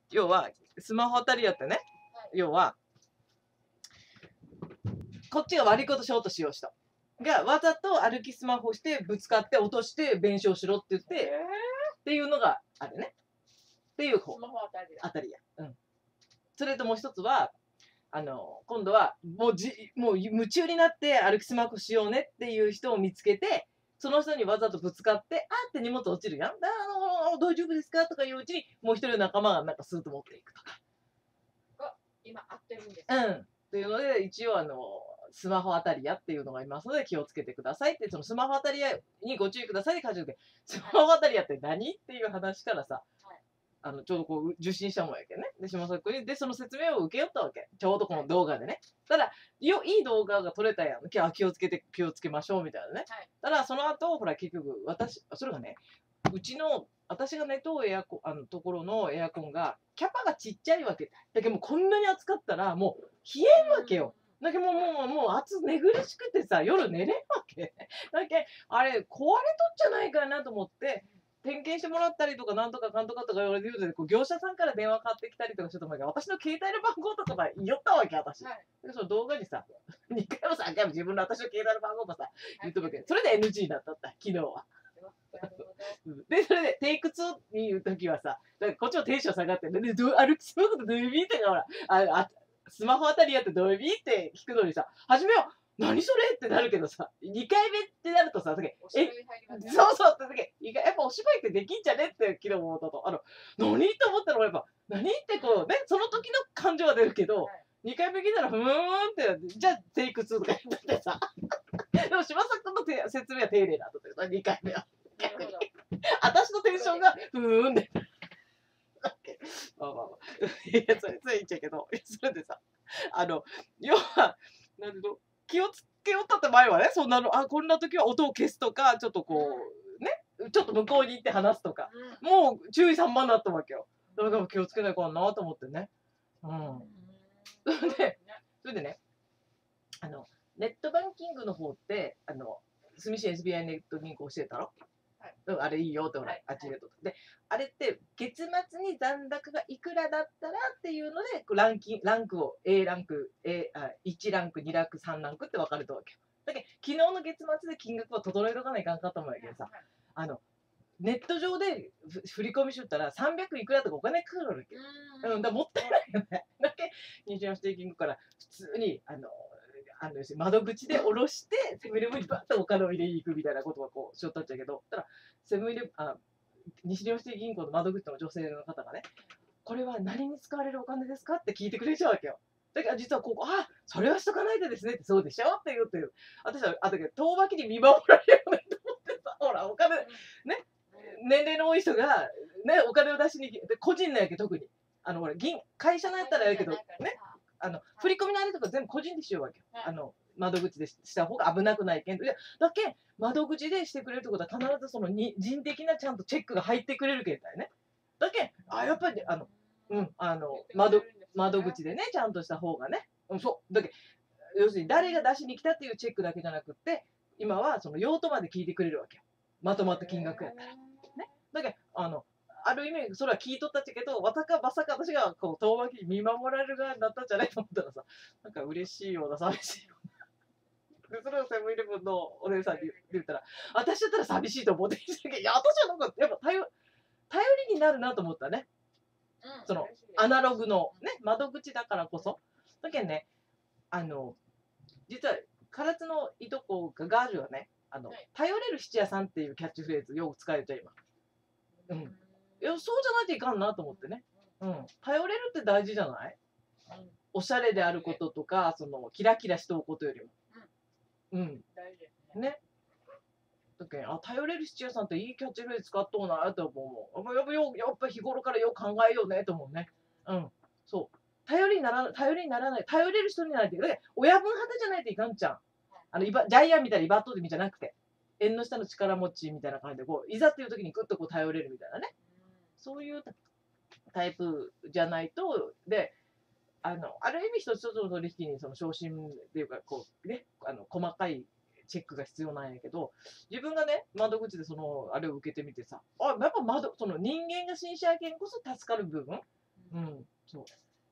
要はスマホ当たりやってね、要はこっちが悪いことしようとしよう人がわざと歩きスマホしてぶつかって落として弁償しろって言ってっていうのがあるねっていう方。 スマホ当たりや。それともう一つは今度はもう夢中になって歩きスマホしようねっていう人を見つけて、その人にわざとぶつかって、あーって荷物落ちるやん。大丈夫ですかとかいううちに、もう一人の仲間がなんかスーッと持っていくとか。 が今合ってるんです。 っていうので、一応スマホ当たり屋っていうのがいますので気をつけてくださいって、そのスマホ当たり屋にご注意くださいって書いてあるけど、スマホ当たり屋って何っていう話からさ、ちょうどこう受信したもんやけどね。で、島作に、で、その説明を受けよったわけ。ちょうどこの動画でね。ただ、いい動画が撮れたやん。気をつけましょうみたいなね。ただ、その後、ほら、結局、それがね、私が寝とうところのエアコンが、キャパがちっちゃいわけだけど、もうこんなに暑かったら、もう冷えるわけよ。だけどもう寝苦しくてさ、夜寝れんわけ。だけあれ、壊れとっちゃないかなと思って、点検してもらったりとか、なんとかかんとかとか言われてると、業者さんから電話かかってきたりとかしてたんだけど、私の携帯の番号とか言ったわけ、私。で、その動画にさ、2回も3回も自分の私の携帯の番号もさ、言っとくわけ。それで NG になったった、昨日は。で、それで、テイク2に言うときはさ、こっちもテンション下がって、で、歩きスマホってどういう意味ってか、ほら、スマホあたりやってどういう意味って聞くのにさ、初めは、何それってなるけどさ、2回目ってなるとさ、そうそうってやっぱお芝居ってできんじゃねって昨日思ったと。何って思ったのはやっぱ、何ってこうね、その時の感情は出るけど、2回目聞いたら、ふーんって、じゃあテイク2とか言ってさ、でも島作の説明は丁寧だったけど、2回目は。逆に。私のテンションが、ふーんで。まあまあまあ。いや、それ言っちゃうけど、それでさ、要は、なんていうの、気をつけよったって前はね、そんなの、こんな時は音を消すとか、ちょっとこう、ね、ちょっと向こうに行って話すとか、もう注意散漫だったわけよ。だから気をつけないかなと思ってね。それでね、ネットバンキングの方って、住信 SBI ネット銀行教えたろ、あれいいよってほら、あっちでと。で、あれって月末に残高がいくらだったらっていうので、ランクを A ランク、1ランク、2ランク、3ランクって分かれたわけよ。だけど、昨日の月末で金額を整えとかないかんかったもんやけどさ、ネット上で振り込みしとったら300いくらとかお金かかるわけ。だもったいないよね。だけ日常ステーキングから普通に窓口で下ろしてセブンイレブンにバッとお金を入れに行くみたいなことがこうしよったんだけど、ただセブンイレブン西日本シティ銀行の窓口の女性の方がね、これは何に使われるお金ですかって聞いてくれちゃうわけよ。だから実はここ、それはしとかないとですねって、そうでしょって言うて、私は遠巻きに見守られるよねと思ってさ、ほらお金ね、年齢の多い人がねお金を出しにで個人のやけ特にほら会社のやったらやけどね、振り込みのあれとか全部個人でしようわけよ。窓口でした方が危なくないけん。だけ窓口でしてくれるってことは必ずその人的なちゃんとチェックが入ってくれるけんだよね。だけやっぱり窓口でねちゃんとした方がね、そうだけ要するに誰が出しに来たっていうチェックだけじゃなくって今はその用途まで聞いてくれるわけよ。まとまった金額やったら。ね。だけある意味それは聞いとったっちゃけど、まさか私がこう遠巻きに見守られる側になったんじゃないと思ったらさ、なんか嬉しいような寂しいような。でそれをセブンイレブンのお姉さんに言ったら、私だったら寂しいと思ってきたけど、いや私はなんかやっぱ頼りになるなと思ったね。そのアナログのね窓口だからこそ。だけどね、実は唐津のいとこがあるよね。頼れる質屋さんっていうキャッチフレーズよく使えるじゃん今。いやそうじゃないといかんなと思ってね。頼れるって大事じゃない？おしゃれであることとか、そのキラキラしておくことよりも。大事ですね。だけ頼れる質屋さんっていいキャッチフレーズ使っとうなって思うもん。やっぱ日頃からよく考えようねと思うね。そう。頼りにならない、頼れる人にならないといけない。親分派じゃないといかんちゃん。ジャイアンみたいに威張っとるみじゃなくて、縁の下の力持ちみたいな感じで、いざっていう時にグッと頼れるみたいなね。そういうタイプじゃないと、で、ある意味一つ一つの取引にその昇進っていうか、細かいチェックが必要なんやけど、自分がね、窓口であれを受けてみてさ、やっぱその人間が新車やけんこそ助かる部分。 そう。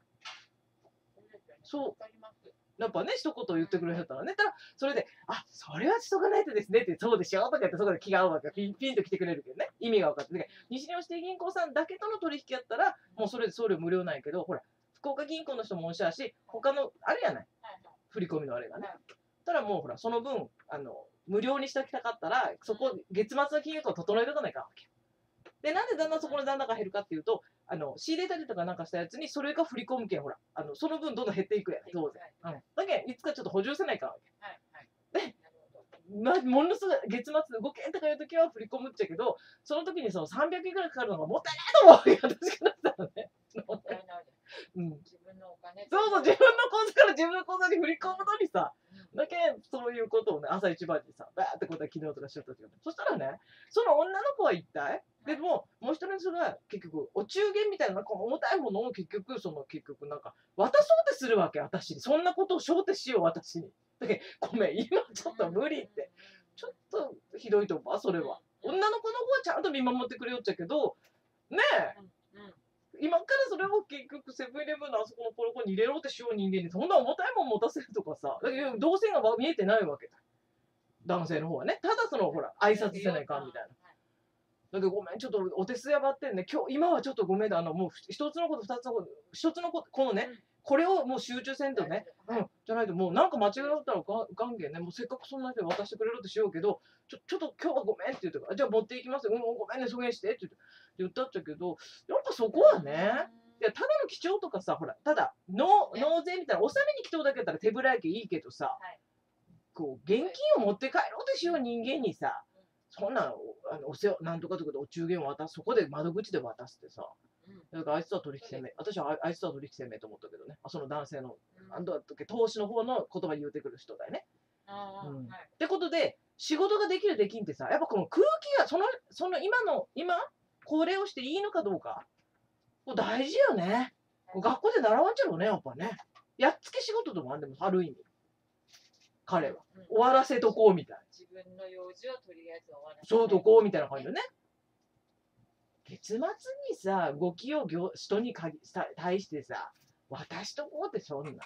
そう。やっぱね、一言言ってくれたらね、ただ、それで、あ、それはしとかないとですねって、そうでしょとか言って、そこで気が合うわけ。ピンと来てくれるけどね、意味が分かって。西日本指定銀行さんだけとの取引やったら、もうそれで送料無料ないけど、ほら、福岡銀行の人もおっしゃるし、他の、あれやない、振り込みのあれがね。ただもうほら、その分、無料にしておきたかったら、そこ、月末の金額を整えとかないかわけ。で、なんでだんだんそこの残高が減るかっていうと、仕入れたりとかなんかしたやつに、それが振り込むけん、ほら、その分どんどん減っていくやん、当然。だけど、いつかちょっと補充せないかわけ。で、ものすごい月末5件とかいうときは振り込むっちゃけど、その時にその300円ぐらいかかるのがもったいないと思うよ、私からしたらね。自分のお金そうそう、自分の口座から自分の口座に振り込むのにさ、だけそういうことをね、朝一番にさ、バーってことは昨日とかしよったってそしたらね、その女の子は一体でも、もう一人の人が結局、お中元みたいななんか重たいものを結局なんか、渡そうってするわけ、私に。そんなことを承知しよう、私に。だけど、ごめん、今ちょっと無理って。ちょっとひどいと思う、それは。女の子の方はちゃんと見守ってくれよっちゃけど、ねえ。今からそれを結局セブンイレブンのあそこのポロコに入れろってしよう人間にそんな重たいもん持たせるとかさ、だけど動線が見えてないわけだ。男性の方はね。ただそのほら、挨拶せないかんみたいな。だけどごめん、ちょっとお手数やばってんね。今はちょっとごめんだ。もう一つのこと、二つのこと、一つのこと、このね、これをもう集中せんとね、じゃないともうなんか間違ったらガンゲンね、もうせっかくそんな人に渡してくれるってしようけど、ちょっと今日はごめんって言ってから、じゃあ持っていきますよ。ごめんね、そげんしてって言ったっちゃけど、やっぱそこはね、いや、ただの基調とかさ、ほら、ただ、納税みたいな、納めに来とうだけだったら手ぶらやけいいけどさ、こう、現金を持って帰ろうとしよう人間にさ、そんな、お世話、なんとかとかでお中元を渡す、そこで窓口で渡すってさ、だからあいつとは取引せめ、私はあいつとは取引せめと思ったけどね、その男性の、投資の方の言葉言うてくる人だよね。ってことで、仕事ができるできんってさ、やっぱこの空気が、今、これをしていいのかどうか、これ大事よね。学校で習わんちゃろうね、やっぱね。やっつけ仕事ともあんでも、ある意味。彼は。終わらせとこうみたいな。 自分の用事をとりあえず終わらせそうとこうみたいな感じでね。月末にさ、ごきを人に対してさ、渡しとこうってそんな。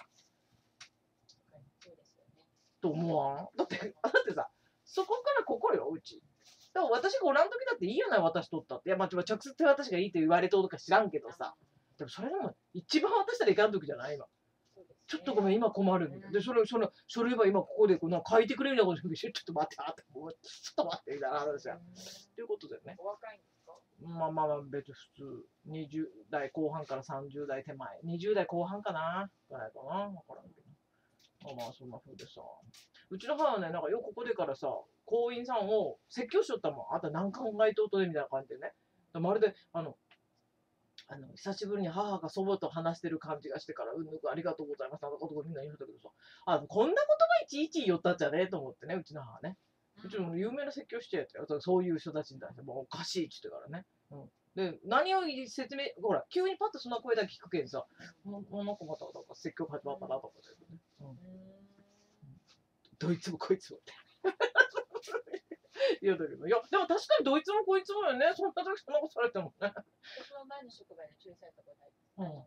と思わん？だってさ、そこからここよ、うち。だから私がおらん時だっていいよな、渡しとったって。いや、まあ、直接手渡しがいいって言われとるか知らんけどさ。でもそれでも一番渡したらいかん時じゃない今。ちょっとごめん、今困るみたいな。で、書類は今ここでなんか書いてくれるみたいなこと言うけど、ちょっと待って、ちょっと待って、みたいな話や。ということだよね。 お若いんですか？ まあ、別に普通。20代後半から30代手前。20代後半かなぐらいかな。わからんけど。まあ、そんな風でさ。うちの母はね、なんかよくここでからさ、行員さんを説教しとったもん。あと何考えとうとでみたいな感じでね。まるで、久しぶりに母が祖母と話してる感じがしてから、ありがとうございます。なんかことみんな言うんだけどさ、こんな言葉いちいち言ったっちゃねと思ってね、うちの母ね。うちの有名な説教してやったよ。そういう人たちに対して、もうおかしいって言ってからね。で、何を説明、ほら、急にパッとそんな声だけ聞くけんさ、もうなんかまたなんか説教始まったなと思ってね。どいつもこいつもって。言うだけど、いや、でも確かにどいつもこいつもよね。そんな時そんなことされてもね。 私の前の職場で注意されたことあります。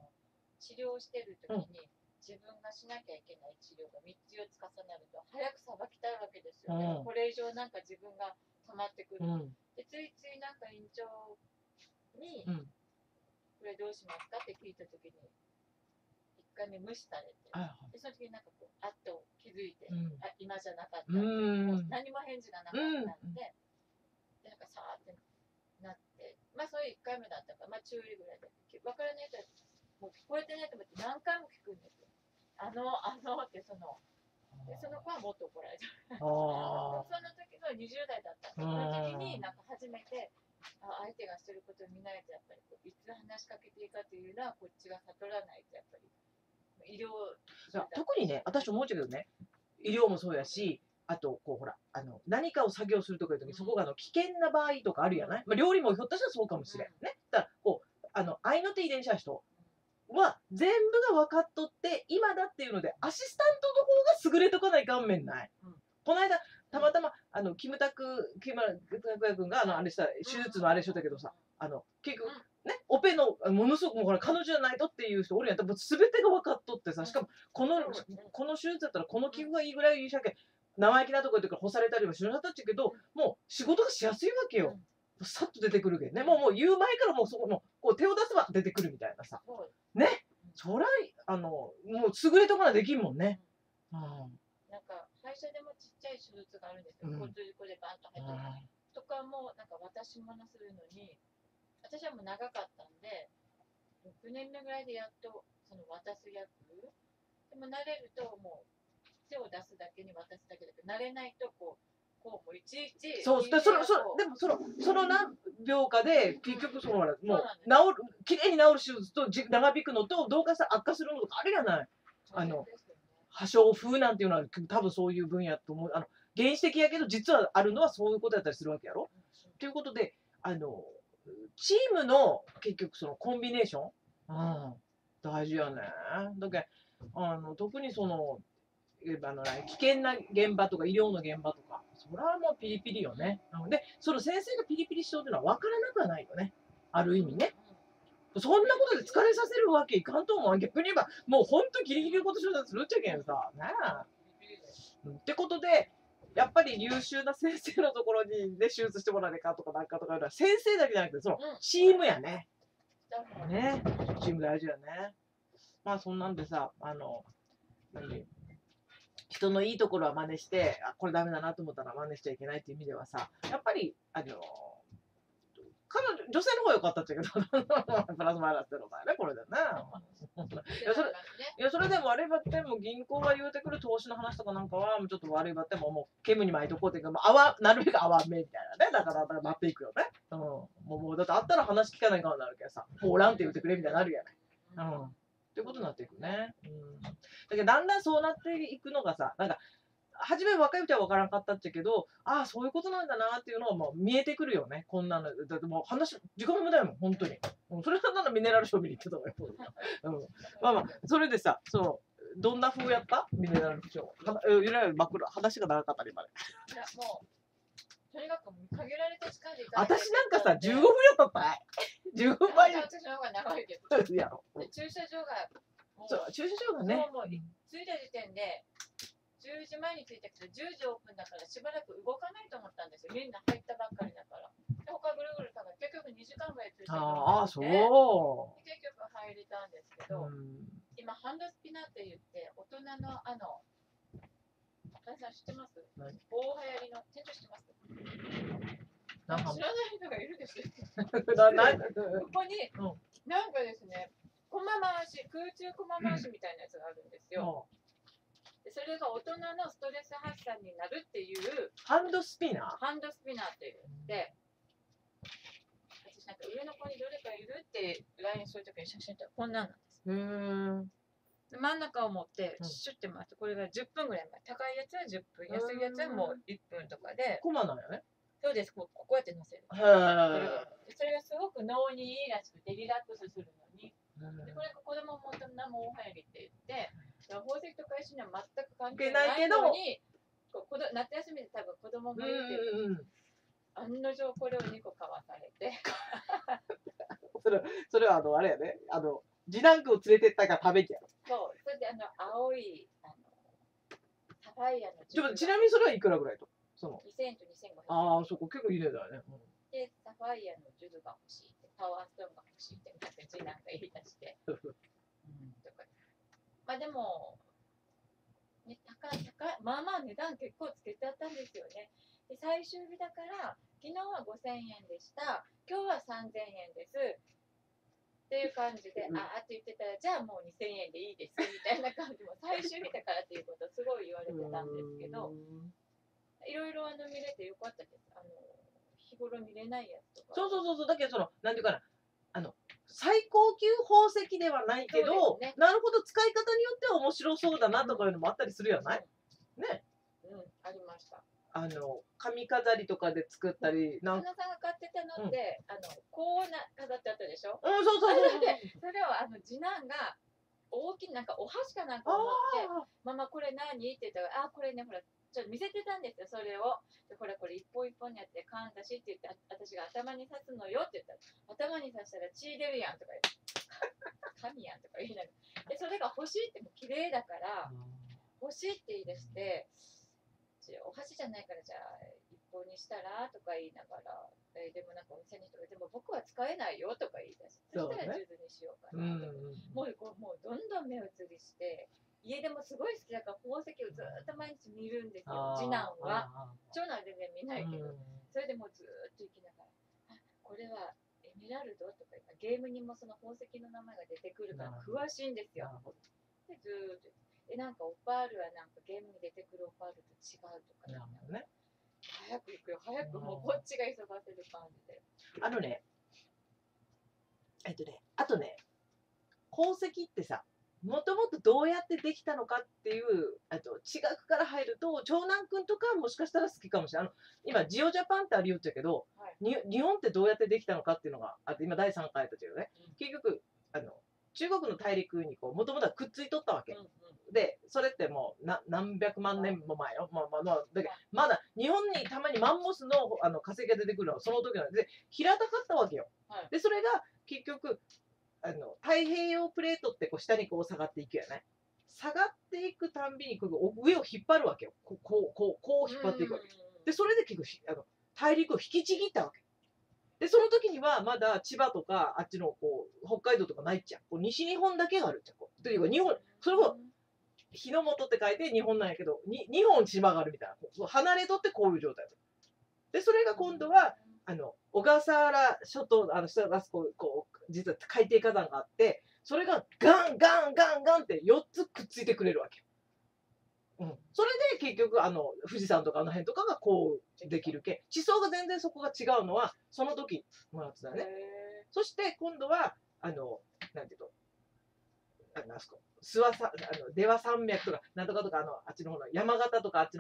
治療してる時に、自分がしなきゃいけない治療が3つ4つ重なると早くさばきたいわけですよね。これ以上なんか自分が溜まってくる。でついついなんか院長に、これどうしますかって聞いた時に1回目無視されて、でその時になんかこうあっと気づいて、今じゃなかったって、何も返事がなかったんで、なんかさーってなって、まあそういう1回目だったから、まあ注意ぐらいで分からないともう聞こえてないと思って何回も聞くんですよ。ってその子はもっと怒られちゃう。その時の20代だったんで、その時になんか初めて相手がしてることを見ないとやっぱりいつ話しかけていいかというのはこっちが悟らないとやっぱり医療特にね、私思うけどね、医療もそうやし、あとこうほら何かを作業するとかいう時にそこが危険な場合とかあるやない、まあ、料理もひょっとしたらそうかもしれんね。だからこう愛の手遺伝子の人は全部が分かっとって今だっていうのでアシスタントの方が優れとかないかんめんない。この間たまたまキムタク君があれした手術のあれしとったけどさ結局ね、オペのものすごくもうこれ彼女じゃないとっていう人おるやん。全てが分かっとってさ、しかもこの手術だったらこの器具がいいぐらいいいしゃけ、生意気なとこ言ってから干されたりはしなかったっちゃけど、もう仕事がしやすいわけよ。さっと出てくるけどね。もう言う前からもうそこのこう手を出せば出てくるみたいなさ。ね。そらもう優れとかなできんもんね。 なんか会社でもちっちゃい手術があるんですよ。交通事故でバンと入ってるとかもなんか渡し物するのに、私はもう長かったんで6年目ぐらいでやっとその渡す役でも慣れるともう手を出すだけに渡すだけだけど、慣れないとこうもういちいちそうでもその何秒かで結局もう治るきれいに治る手術と長引くのとどうかしたら悪化するのとかあれじゃない。破傷風なんていうのは多分そういう分野と思う。原始的やけど実はあるのはそういうことだったりするわけやろ。ということでチームの結局そのコンビネーション、大事やね。だけ特にその危険な現場とか医療の現場とか、それはもうピリピリよね。でその先生がピリピリしようというのは分からなくはないよね、ある意味ね。そんなことで疲れさせるわけいかんと思う。逆に言えばもうほんとギリギリのこと手術するっちゃけんさねえ。ってことでやっぱり優秀な先生のところにね手術してもらえかとかなんかとかいうのは先生だけじゃなくてそのチームやね。ね、チーム大事やね。まあそんなんでさ人のいいところは真似してこれダメだなと思ったら真似しちゃいけないっていう意味ではさ、やっぱり女性の方が良かったっちゃけどプラスマイナスってのだよねこれでね。いやそれでも悪いばっても銀行が言うてくる投資の話とかなんかはちょっと悪いばってもう煙に巻いとこうっていうかなるべく泡目みたいなね。だから待っていくよね。もうだってあったら話聞かないからなるけどさ、もうおらんって言ってくれみたいになるやない。っていうことになっていくね。だけどだんだんそうなっていくのがさ、なんか初め若いうちは分からんかったっちゃけど、ああそういうことなんだなっていうのはもう見えてくるよね。こんなのだってもう話時間無駄よもん本当に。それはなんだミネラルショー見に行ってたわよ。まあそれでさ、どんな風やったミネラルショー。いわゆる真っ黒話が長かったりまで。 いやもうとにかく限られた時間で私なんかさ15分やったったい。15分前に。 私の方が長いけど。駐車場がね。もう着いた時点で。10時前に着いたけど10時オープンだからしばらく動かないと思ったんですよ。みんな入ったばっかりだから。で他ぐるぐる探して結局2時間ぐらい着いたと思って、結局入れたんですけど、今ハンドスピナーって言って大人の皆さん知ってます？大流行りの店長知ってます？知らない人がいるでしょ。ここになんかですね、駒回し、空中駒回しみたいなやつがあるんですよ。それが大人のストレス発散になるっていうハンドスピナーって言って私なんか上の子にどれかいるって LINE するときに写真撮ってこんなんなんです。真ん中を持ってシュッて回してこれが10分ぐらい前、高いやつは10分、安いやつはもう1分とかでコマなんやね。 そうです、こうやって乗せる。それがすごく脳にいいらしくてリラックスするのにでこれが子供も大人も大流行りって言って宝石とか一緒には全く関係ないのに夏休みで多分子供もいるっていう案の定これを2個買わされてそれはあれやね次男君を連れてったから食べきやろ。 そうそれで青いサファイアのちなみにそれはいくらぐらいと 2000と2500円。 ああそこ結構いいねだよね。 でサファイアのジュルが欲しいってパワーストーンが欲しいって次男が言い出してまあでも、ね、まあまあ値段結構つけてあったんですよね。で最終日だから昨日は5000円でした、今日は3000円ですっていう感じで、って言ってたらじゃあもう2000円でいいですみたいな感じも最終日だからっていうことすごい言われてたんですけど、いろいろ見れてよかったです。日頃見れないやつとか。 そうだけどなんていうかな最高級宝石ではないけど、なるほど使い方によっては面白そうだなとかいうのもあったりするやない？ね。 ありました。 髪飾りとかで作ったり花さんが買ってたのってこう飾ってあったでしょ。 そうそれを次男が大きいなんかお箸かなんかを持ってママこれ何って言ったらこれねほらちちょっと見せてたんですよ、それを。でこれ一本一本にやって噛んだしって言って、私が頭に刺すのよって言ったら、頭に刺したら血出るやんとか言って、神やんとか言いながら。でそれが欲しいっても綺麗だから欲しいって言い出して、お箸じゃないからじゃあ一本にしたらとか言いながら、でもなんかお店の人がでも僕は使えないよとか言い出して、そしたら数珠にしようかなと。もうどんどん目移りして、家でもすごい好きだから宝石をずっと毎日見るんですよ、次男は。長男は全然見ないけど、それでもうずっと行きながら、これはエメラルドとかゲームにもその宝石の名前が出てくるから詳しいんですよ。でずーっとなんかオパールはなんかゲームに出てくるオパールと違うとかね。早く行くよ、早く、もうこっちが急がせる感じで。 あとね、宝石ってさ、もともとどうやってできたのかっていう、地学から入ると、長男くんとかもしかしたら好きかもしれない。今、ジオジャパンってありよっちゃけど、日本ってどうやってできたのかっていうのがあって、今第3回やったけどね、結局、中国の大陸にもともとはくっついとったわけ。で、それってもう何百万年も前よ。だけどまだ日本にたまにマンモスの化石が出てくるのはその時なんで、平たかったわけよ。で、それが結局、太平洋プレートってこう下にこう下がっていくよね。下がっていくたんびに上を引っ張るわけよ。こう引っ張っていくわけ。で、それで結局大陸を引きちぎったわけ。で、その時にはまだ千葉とかあっちの北海道とかないっちゃう。西日本だけがあるっちゃう。というか日本、それを日の本って書いて日本なんやけど、2本島があるみたいな。離れとってこういう状態で、それが今度は小笠原諸島下が実は海底火山があって、それがガンガンガンガンって4つくっついてくれるわけ。それで結局富士山とか辺とかがこうできるけ、地層が全然そこが違うのはその時もらってたね。そして今度はなんていうの、諏訪さ出羽山脈とかなんとかとかあっちの方の山形とかあっちの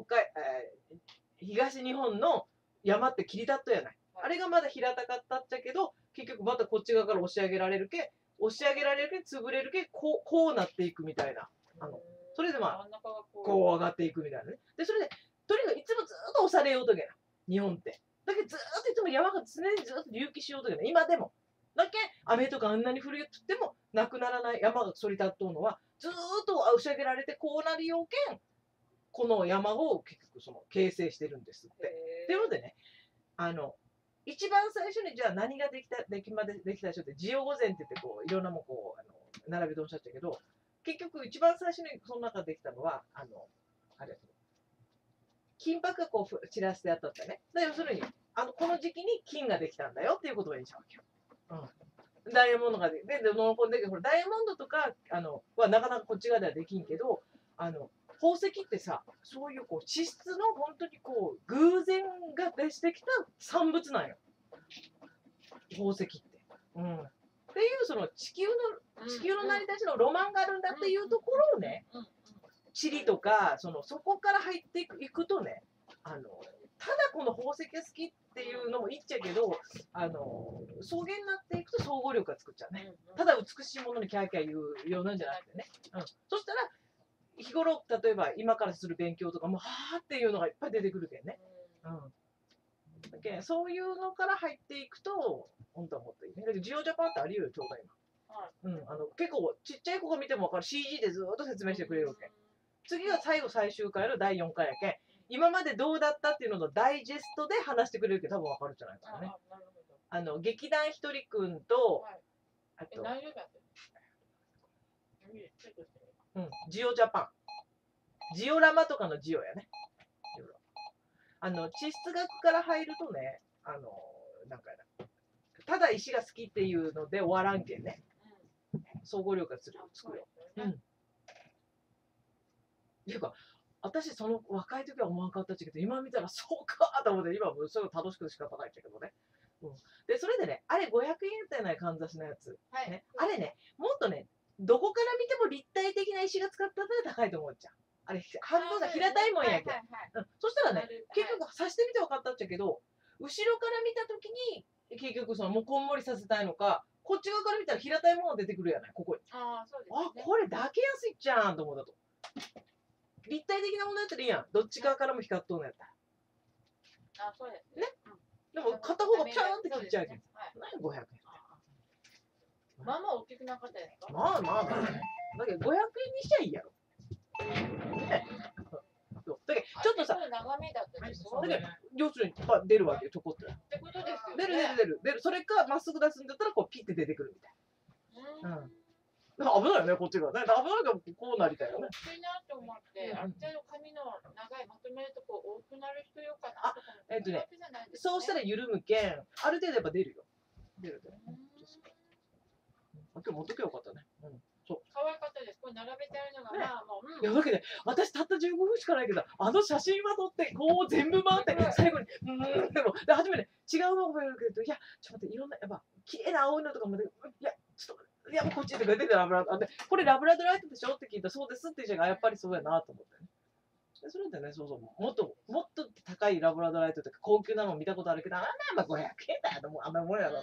東日本の山って切り立ったやない。あれがまだ平たかったっちゃけど、結局またこっち側から押し上げられるけ潰れるけ、こうなっていくみたいな。それでこう上がっていくみたいなね。で、それでとにかくいつもずっと押されようとけな、日本って。だけどずっといつも山が常にずっと隆起しようとけな、今でも。だけ雨とかあんなに降るよって言ってもなくならない山がそり立っとうのは、ずっと押し上げられてこうなるようけん、この山を結局形成してるんですって。っていうのでね、一番最初にじゃあ何ができた人ってジオ御前って言っていろんなもん並べておっしゃったけど、結局一番最初にその中でできたのはあれ金箔が散らしてあったってね。要するにこの時期に金ができたんだよっていうことが言えちゃうわけよ。ダイヤモンドがでダイヤモンドとかはなかなかこっち側ではできんけど、宝石ってさ、そういう地質の本当に偶然が出してきた産物なんよ、宝石って。っていうその地球の成り立ちのロマンがあるんだっていうところをね、地理とかそこから入っていくとね、ただこの宝石が好きっていうのもいっちゃけど、草原になっていくと総合力が作っちゃうね。ただ美しいものにキャーキャー言うようなんじゃなくてね。そしたら日頃例えば今からする勉強とかもはーっていうのがいっぱい出てくるけんね。だけそういうのから入っていくと本当はもっといいね。だけどジオジャパンってありよ、ちょうど今。結構ちっちゃい子が見ても分かる CG でずっと説明してくれるわけ。次が最終回の第4回やけん、今までどうだったっていうののダイジェストで話してくれるけど多分分かるんじゃないかなね。劇団ひとりくんと、あとジオジャパン、ジオラマとかのジオやね。地質学から入るとね、なんかただ石が好きっていうので終わらんけんね。総合力が作るよ。っていうか、私その若い時は思わんかったけど、今見たらそうかと思って、今もそういうの楽しくて仕方ないんだけどね。で、それでね、あれ500円ってないかんざしのやつ。あれね、もっとね、どこから見ても立体的な石が使ったら高いと思っちゃう。あれ、半分が平たいもんやけん。そしたらね、結局刺してみて分かったっちゃけど、後ろから見た時に、結局もうこんもりさせたいのか、こっち側から見たら平たいものが出てくるやない、ここに。これ抱けやすいじゃんと思ったと。 立体的なものやったらいいやん。どっち側からも光っとんのやったら。 あ、そうですね。 でも片方がピャーンって切っちゃうけど。何500円。 まあまあ大きくなかったですか？ まあまあまあね。だけど500円にしちゃいいやろ。ね。そうだけどちょっとさ、 長めだったでしょ？ だけど要するに出るわけよ、ちょこっと。 ってことですよ出ね。 る。それかまっすぐ出すんだったらこうピッて出てくるみたいな。危ないよね、こっちがね。危ないからこうなりたいよね。 大きいなと思って、ある程度髪の長いまとめるとこ多くなる人よかなとか思って。 そうしたら緩むけん、ある程度やっぱ出るよ。出る。今日持ってけよかったね。 そう。可愛かったです。これ並べてあるのが、まあもう。 いや、だけど、私たった15分しかないけど、あの写真は撮って、こう全部回って、最後に、でも、初めて違うのが見えるけど、いや、ちょっと待って、いろんな、やっぱ、綺麗な青いのとかも、いや、ちょっと、いや、もうこっちとか出てラブラドライト、これラブラドライトでしょって聞いたら、そうですって言うが、やっぱりそうやなと思ってね。それでね、そう、もっと高いラブラドライトとか、高級なの見たことあるけど、あんな500円だよ、もうあんなもんやろ。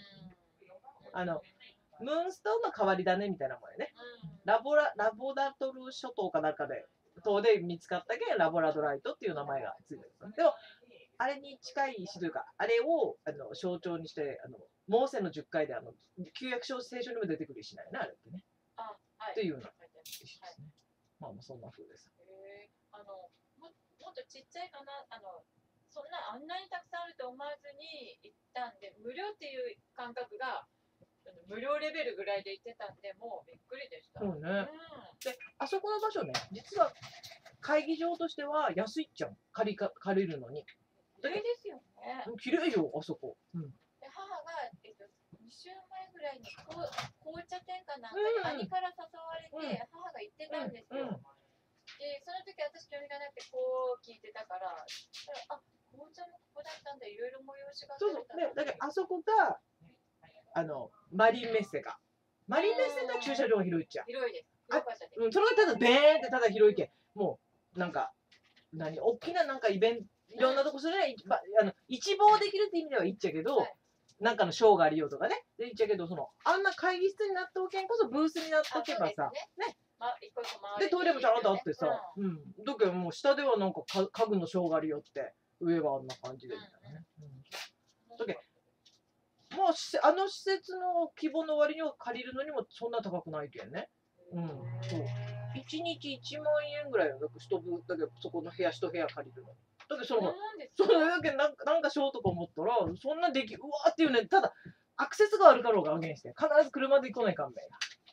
ムーンストーンの代わりだねみたいなもんやね。ラボダトル諸島かなんかで島で見つかったけんラボラドライトっていう名前がついてる。でもあれに近い石というか、あれを象徴にしてモーセの10回で旧約聖書にも出てくる石なんやな、あれってね。っていうような石ですね。まあそんな風です。 もっとちっちゃいかな、そんなあんなにたくさんあると思わずに行ったんで、無料っていう感覚が無料レベルぐらいで行ってたんで、もうびっくりでした。 そうね。で、あそこの場所ね、実は会議場としては安いっちゃう。借りるのに。 綺麗ですよね。 綺麗よ、あそこ。 で母が、2週前ぐらいに紅茶店かなんかに兄から誘われて、母が行ってたんですよ。で、その時私興味がなくてこう聞いてたから、あ、紅茶もここだったんだ、いろいろ催しがそうだからあそこがマリンメッセが駐車場が広いっちゃ。 広いです。 それがただベーンってただ広いけん、もうなんか大きななんかイベントいろんなとこそれ一望できるって意味ではいいっちゃけど、なんかのショーがありようとかね、でいっちゃけどあんな会議室になっておけんこそブースになっておけばさ、ね。でトイレもちゃんとあってさ、だけどもう下ではなんか家具のショーがありよって上はあんな感じでみたいなね。だけもう施設の規模の割には借りるのにもそんな高くないけんね。そう。1日1万円ぐらいのだけどそこの部屋1部屋借りるの。だけどそれだけなんかしようとか思ったらそんなうわーっていうね、ただアクセスがあるかろうが限して必ず車で行かないかんべん。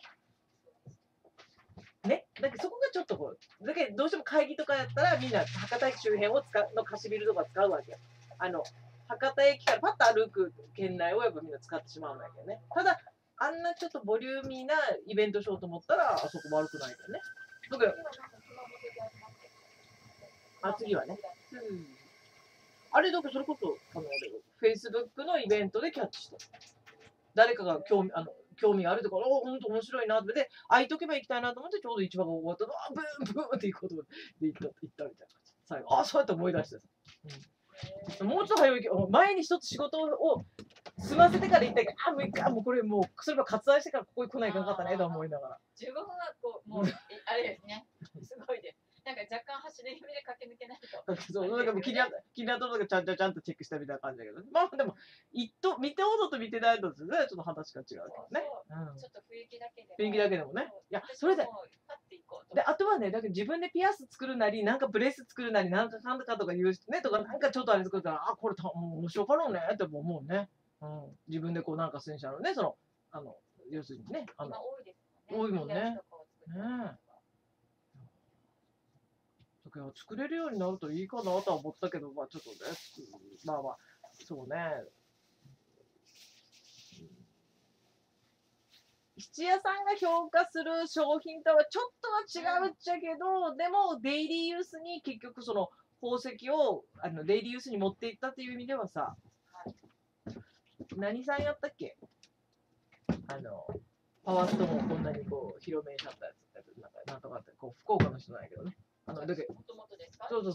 ね、だけどそこがちょっとだけどどうしても会議とかやったらみんな博多駅周辺の貸しビルとか使うわけよ。博多駅からパッと歩く県内をやっぱみんな使ってしまうんだけどね。ただあんなちょっとボリューミーなイベントしようと思ったらあそこ悪くないけどね。だけど次はね。あれだけそれこそFacebook のイベントでキャッチした。誰かが興味があるとか、本当面白いなって、空いとけば行きたいなと思って、ちょうど市場が終わったら、ブーンブーンって行くことで行ったみたいな感じ。最後、そうやって思い出してさ。もうちょっと早いけど、前に一つ仕事を済ませてから行ったけど、もうこれもう、それは割愛してからここに来ないかなかったねと思いながら。 15分はもう、あれですね。すごいです。なんか若干走り気味で駆け抜けないと。 そう、なんかもう気になったのがちゃんとチェックしたみたいな感じだけど、まあでも、見ておのと見てないのとね、ちょっと話が違うけどね。 ちょっと雰囲気だけでも。 雰囲気だけでもね。いや、それで。で、あとはね、だけど自分でピアス作るなり、なんかブレス作るなり、なんかかんだかとか言うね、とか、なんかちょっとあれ作ったら、これ面白かろうねって思うね。自分でなんか戦車のね、要するにね、 多いです多いもんね。作れるようになるといいかなとは思ったけど、まあちょっとね、そうね。質屋さんが評価する商品とはちょっとは違うっちゃけど、でもデイリーユースに結局その宝石をデイリーユースに持っていったっていう意味ではさ、何さんやったっけ？パワーストーンをこんなに広めにしちゃったやつ、なんとかって福岡の人なんやけどね。だけどそう。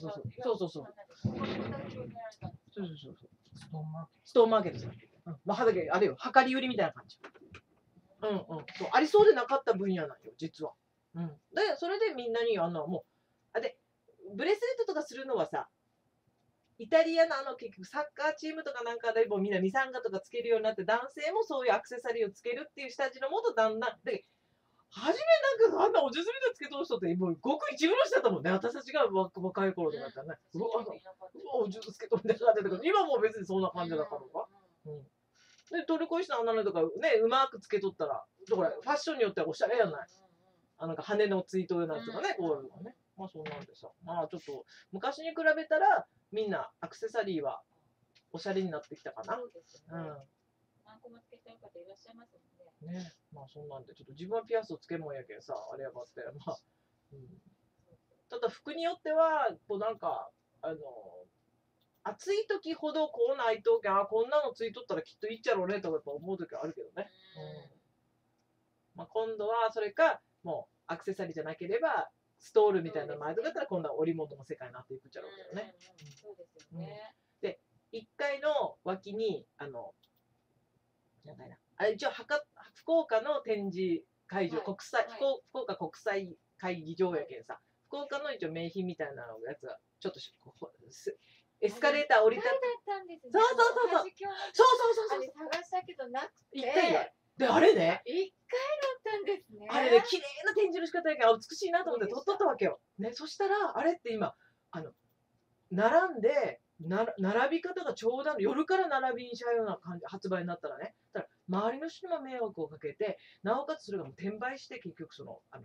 ストーンマーケットさん。まあだけあれよ、量り売りみたいな感じ。そうありそうでなかった分野なんよ、実は。で、それでみんなにもうでブレスレットとかするのはさ、イタリアの結局サッカーチームとかなんかでもみんなミサンガとかつけるようになって、男性もそういうアクセサリーをつけるっていう下地のもとだんだんで、初めなんかあんなおじゅすみでつけとる人ってもうごく一部の人だったもんね。私たちが若い頃とかだったらね、うわおじゅつけとるみたいな感じだったけど、今もう別にそんな感じだからか。でトルコイシの女の人とかね、うまくつけとったら、ファッションによってはおしゃれやない。なんか羽のついとるやつとかね、こういうのね。まあそうなんでさ、まあちょっと昔に比べたらみんなアクセサリーはおしゃれになってきたかな。 そうですね。何個もつけてる方いらっしゃいますもんね。 ね、まあそんなんでちょっと自分はピアスをつけるもんやけんさ、あれやばって、まあ、ただ服によってはこうなんか暑い時ほどこうないとこんなのついとったらきっといいっちゃろうねとかやっぱ思う時はあるけどね。まあ今度はそれかもうアクセサリーじゃなければストールみたいな前とかだったら今度は織物の世界になっていくっちゃろうけどね。 そうですよね。 で1階の脇になんかあれ一応福岡の展示会場、福岡国際会議場やけんさ、福岡の一応名品みたいなやつがちょっとエスカレーター降りたって、そうそう探したけどなくて、 1階やであれね、 1階だったんですね。 あれね、綺麗な展示の仕方やけん美しいなと思って撮っとったわけよ。ね、そしたらあれって今並んで並び方がちょうど夜から並びにしちゃうような感じ、発売になったらね、だから周りの人にも迷惑をかけて、なおかつそれがもう転売して結局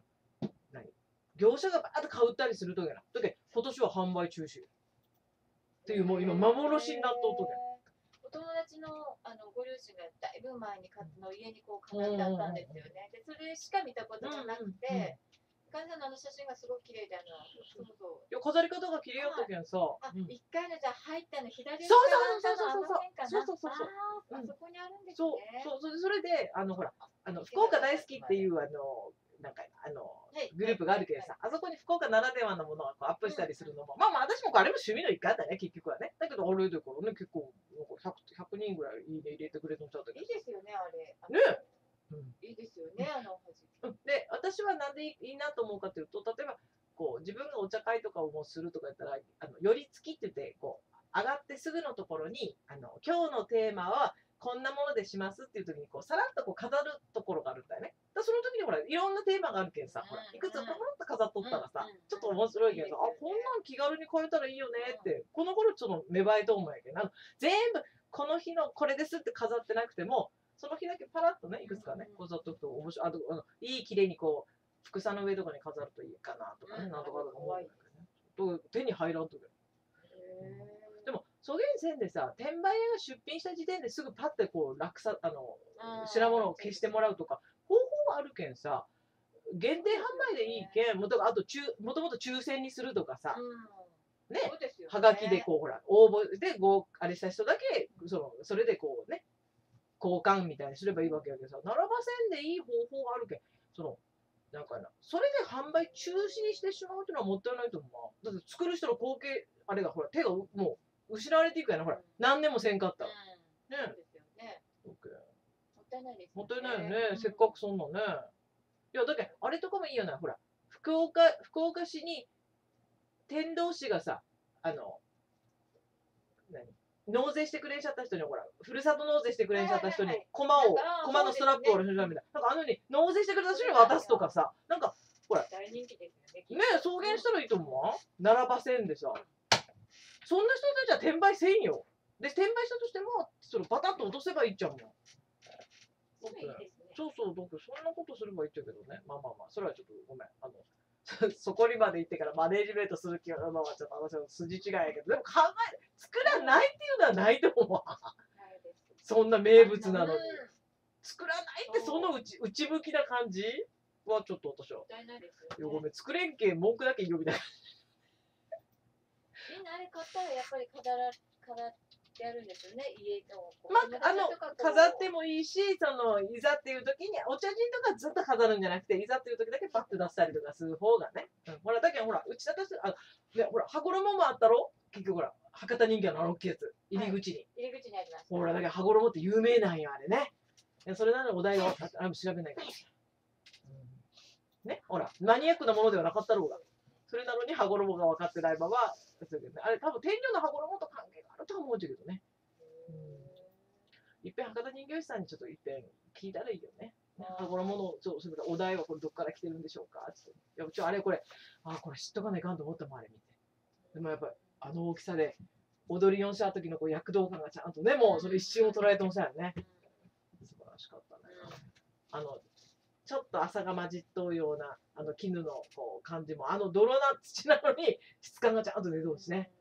業者がバーッと買ったりするときやな。だけど今年は販売中止っていう、もう今幻になっとうとけ。 お友達のご両親がだいぶ前にの家にこう飾ってあったんですよね。でそれしか見たことがなくて。患者さんの写真がすごく綺麗で飾り方が綺麗やったけんさ。 1階のじゃ入ったの左側そうあそこにあるんですね。 それでほら福岡大好きっていうなんかグループがあるけどさ、あそこに福岡ならではのものをアップしたりするのも、まあ私もあれも趣味の一環だね結局はね。だけどあれだからね、結構100人ぐらいいいね入れてくれとんちゃったけど。 いいですよねあれ。 ね。 いいですよねで私はなんでいいなと思うかというと、例えばこう自分がお茶会とかをもうするとかやったら寄り付きって言ってこう上がってすぐのところに今日のテーマはこんなものでしますっていう時にこうさらっとこう飾るところがあるんだよね。だその時にほらいろんなテーマがあるけんさ、ほらいくつかポロッと飾っとったらさ、ちょっと面白いけどさ、こんなん気軽に買えたらいいよねってこの頃ちょっと芽生えと思うんやけど、全部この日のこれですって飾ってなくても、その日だけパラッとね、いくつかね、飾っとくと面白い。いい綺麗にこう、服さの上とかに飾るといいかなとかね、なんとかとか思うんだけどね。手に入らんとけ。でも、そげんせんでさ、転売屋が出品した時点ですぐパッてこう、品物を消してもらうとか、方法はあるけんさ、限定販売でいいけん、あともともと抽選にするとかさ、ね、はがきでこう、ほら、応募であれした人だけ、それでこうね、交換みたいにすればいいわけやけどさ、並ばせんでいい方法があるけん、なんかそれで販売中止にしてしまうっていうのはもったいないと思うな。だって作る人の後継、あれがほら、手がもう失われていくやな、ほら、何年もせんかったら。ね。 もったいないですよね。 もったいないよね、せっかくそんなね。いや、だけど、あれとかもいいよな、ほら、福岡市に、天童市がさ、納税してくれんしゃった人に、ほら、ふるさと納税してくれんしゃった人に、駒のストラップを俺のみたいな。なんか納税してくれた人に渡すとかさ、なんか、ほら、 大人気ですよね。ね、草原したらいいと思うわ。並ばせんでさ。そんな人たちは転売せんよ。で、転売したとしても、バタッと落とせばいいっちゃうもん。そうそう、そんなことすればいいっちゃうけどね。まあ、それはちょっとごめん。そこにまで行ってからマネージメントする気は、ちょっと私は筋違いやけど、でも作らないっていうのはないと思う。そんな名物なのに。作らないってその内向きな感じはちょっと私は。ごめん、作れんけん文句だけ言うみたいな。 みんなあれ買ったらやっぱり飾ってやるんですよね、家の。 飾ってもいいし、いざっていう時に、お茶人とかずっと飾るんじゃなくて、いざっていう時だけパッと出したりとかする方がね。ほら、だけどほら、うちだとほら、羽衣もあったろ結局ほら、博多人形の大きいやつ、入り口に。 入り口にあります。 ほら、だけど羽衣って有名なんよ、あれね。それなのにお題を調べないから。ね、ほら、マニアックなものではなかったろうが。 それなのに羽衣が分かってないまま、あれ多分天女の羽衣と関係があると思うんだけどね。いっぺん博多人形師さんにちょっといっぺん聞いたらいいよね。羽衣のお題はこれどっから来てるんでしょうかって。いやあれこれこれ知っとかないかんと思ったもんあれ見て。でもやっぱりあの大きさで踊り4した時のこう躍動感がちゃんとねもうそれ一瞬を捉えてましたよね。素晴らしかったね。ちょっと朝が混じっとうような絹のこう感じも泥な土なのに質感がちゃんと出てるしね。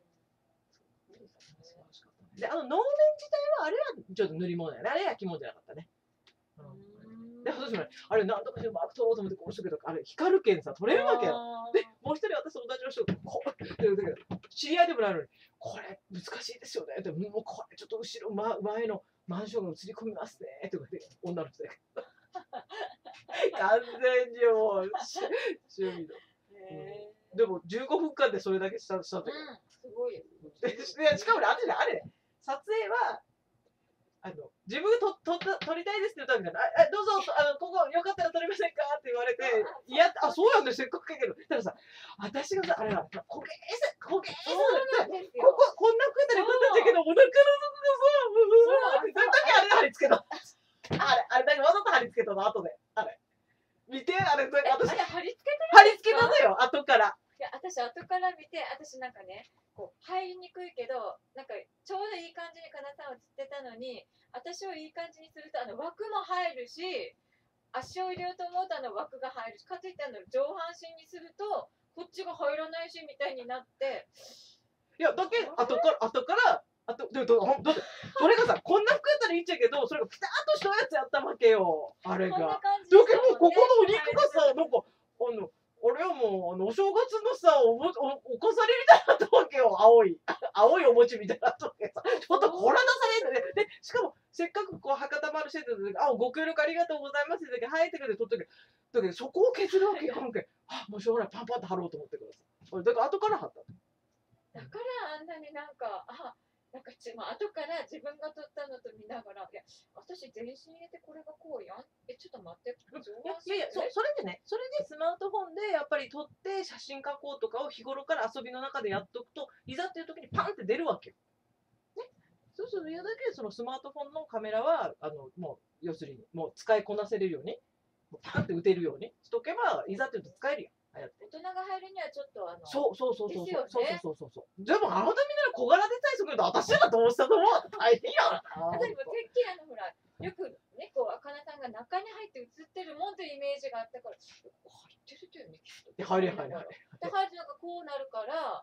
で能面自体はあれはちょっと塗り物やね。あれ焼き物じゃなかったね。で私もあれ何とかしてうまく取ろうと思ってこうしとけとかあれ光るけんさ取れるわけよ。でもう一人私と同じの人がこう知り合いでもないのにこれ難しいですよねってもうこれちょっと後ろ前のマンションが映り込みますねとか言って女の人で完全にもう趣味の。でも15分間でそれだけしたんだけど。 すごい。 しかもねあれ撮影は自分が撮りたいですって言ったんだけどどうぞここよかったら撮りませんかって言われていやそうなんだせっかくけどたださ私がさあれは焦げこんな食えたらよかったんだけどお腹の底がさその時あれ貼り付けたあれだけわざと貼り付けたの後で見てあれ私貼り付けたのよ後から。 いや私後から見て私なんかねこう入りにくいけどなんかちょうどいい感じにかなさん映ってたのに私をいい感じにすると枠も入るし足を入れようと思うと枠が入るしかといって上半身にするとこっちが入らないしみたいになっていやだけ後からでもそれがさこんな服やったらいいっちゃけどそれがピタッとしたやつやったわけよあれが。だけどここのお肉がさなんか俺はもうお正月のさお飾りみたいになったわけよ青いお餅みたいになったわけさちょっとこれ出されるねでしかもせっかくこう博多丸してた時ご協力ありがとうございますってはいって撮ったけどそこを削るわけいかんけもうしょうがないパンパンと貼ろうと思ってくださいだから後から貼っただからあんなになんか後から自分が撮ったのと見ながら、いや、私全身入れてこれがこうやん。ちょっと待って。 それでスマートフォンでやっぱり撮って写真加工とかを日頃から遊びの中でやっとくと、いざっていう時にパンって出るわけよ。ね。そうすると、だけそのスマートフォンのカメラは、もう、要するに、もう使いこなせれるように、パンって打てるようにしとけば、いざっていうと使えるやん。 大人が入るにはちょっとそう。でもあのためなら小柄でさえすると私らどうしたと思う大変やん。でもてっきりほらよくねこう赤菜さんが中に入って映ってるもんというイメージがあったから入ってるとよねきっと。 入る。 で入るのがこうなるから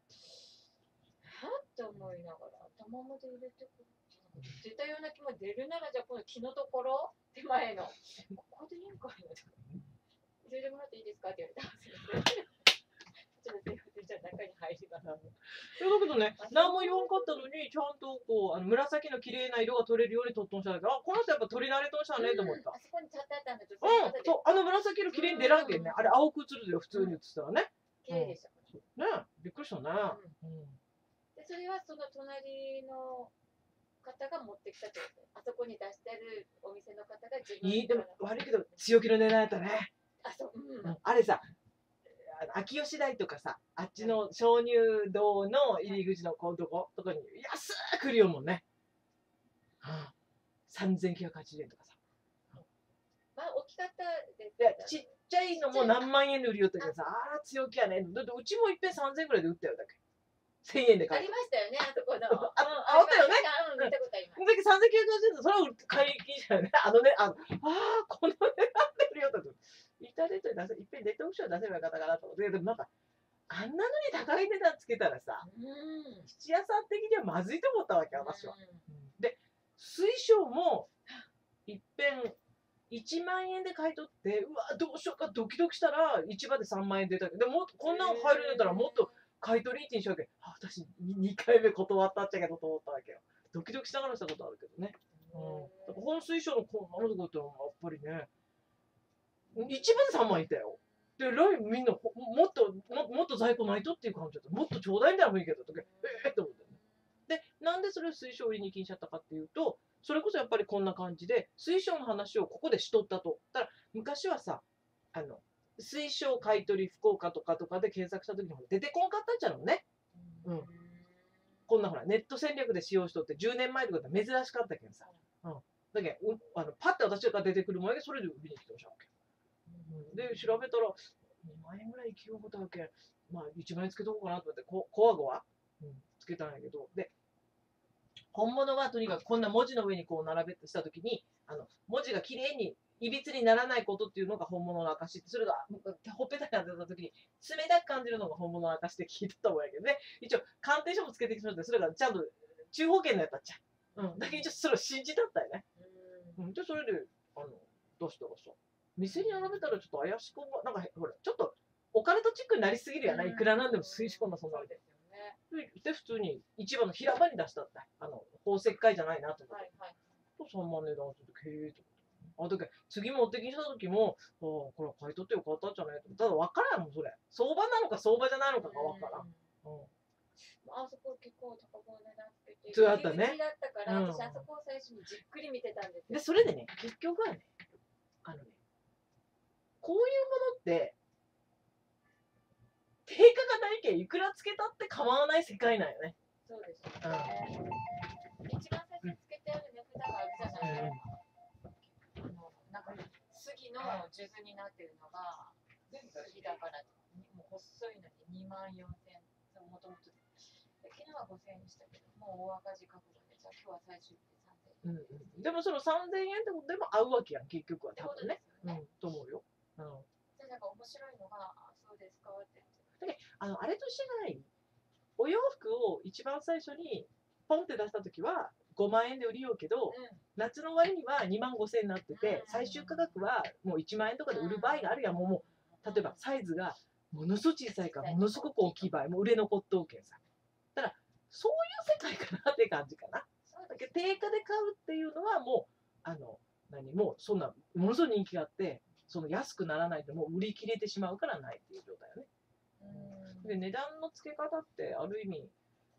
って思いながら頭まで入れてくる。出たような気も出るならじゃあこの木のところ手前のここでいいんかいな。入れてもらっていいですかって言われたんですよ。ちょっとじゃあ中に入ります。だけどね、何も言わんかったのに、ちゃんとこう紫の綺麗な色が取れるように撮っとんしたんだけど、この人やっぱ撮り慣れとんしたねと思った。 あそこに立ってあったんだと。 そう、紫色綺麗に出らんけんね。あれ青く映るで普通に映ったらね。 綺麗でした。 ね、びっくりしたね。 でそれはその隣の方が持ってきたってこと。あそこに出してるお店の方が自分でも悪いけど強気の値段やったね。あれさ。秋吉台とかさあっちの鍾乳洞の入り口のこうとこに安く来るよもんね。3980円とかさ。 まあ大きかったです。ちっちゃいのも何万円で売りよったけどさ強気やね。だってうちもいっぺん3000円ぐらいで売ったよだけ。1000円で買ありましたよねあそこの。 あったよね。 見たことあります。 だけ3980円それは買い気じゃない。この値段で売りよったと。インターネットでいっぺんネットオークション出せばよかったかなと思って、でもなんか、あんなのに高い値段つけたらさ、質屋さん的にはまずいと思ったわけ、私は。で、水晶もいっぺん1万円で買い取って、うわ、どうしようかドキドキしたら、市場で3万円出たけど、でもこんなの入るんだったらもっと買い取りにしようけど、私2回目断ったっちゃけどと思ったわけよ。ドキドキしながらしたことあるけどね。だから本水晶のこんなのとこってやっぱりね、一番で3万いったよ。で、みんなもっと在庫ないとっていう感じだった。もっとちょうだいみたいな雰囲気だった時、って思ってね。で、なんでそれを水晶売りに禁止しちゃったかっていうと、それこそやっぱりこんな感じで、水晶の話をここでしとったと。だから昔はさ、 推奨買い取り福岡とかで検索した時にも出てこんかったんちゃうのね。うん。こんなほらネット戦略で使用しとって10年前とかって珍しかったけんさ。うん。だけど、パッて私が出てくるもんやけど、それで売りに来てほしいわけ。で、調べたら、2万円ぐらい生きようことわけ。まあ、1万円つけとこうかなと思って、コアゴは、つけたんやけど、で、本物はとにかくこんな文字の上にこう並べてしたときに、文字がきれいに、いびつにならないことっていうのが本物の証って、それがほっぺたに当てたときに、冷たく感じるのが本物の証って聞いてたもんやけどね。一応、鑑定書もつけてきてもらって、それがちゃんと中方圏のやったっちゃう。だけど一応それを信じたったよね。で、それで、どうしたらさ、店に並べたらちょっと怪しく、なんか、ほら、ちょっと、オカルトチックになりすぎるやない。いくらなんでも推奨のそんなので。で、普通に市場の平場に出したった。宝石会じゃないなと思って。と、3万値段すると、へえと思って。だけ次持ってきた時も、これ買い取ってよかったんじゃないと。ただ分からんもん、それ。相場なのか相場じゃないのかが分からん。 あそこ結構高めの値段つけて。 そうだったね。 だったから、私あそこを最初にじっくり見てたんですよ。 で、それでね、結局はね、こういうものって、定価がないけんいくらつけたって構わない世界なんよね。 そうですよね。一番最初につけてある値札があるじゃないですか。なんか杉の数珠になってるのが杉だからもう細いのに2万4千円もともと昨日は5000円でしたけどもう大赤字覚悟でじゃあ今日は最終日で3000円。 でもその3000円ってことでも合うわけやん結局は多分ね。と思うよ。 でなんか面白いのがそうですかって。 あれと一緒じゃない。お洋服を一番最初にポンって出した時は5万円で売りようけど、夏の終わりには2万5千円になってて、最終価格はもう1万円とかで売る場合があるやん。もう例えばサイズがものすごく小さいからものすごく大きい場合も売れ残っとうけんさ。だからそういう世界かなって感じかな。だけど定価で買うっていうのはもうもうそんなものすごい人気があってその安くならないともう売り切れてしまうからないっていう状態よね。で値段の付け方ってある意味、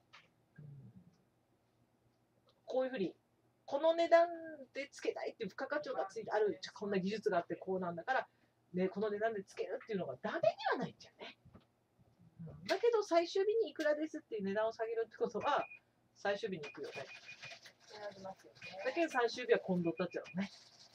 こういうふうにこの値段で付けたいっていう付加価値がついてあるこんな技術があってこうなんだから、ね、この値段で付けるっていうのがダメではないんじゃね。だけど最終日にいくらですっていう値段を下げるってことは最終日に行くよね。だけど最終日は今度立っちゃうね。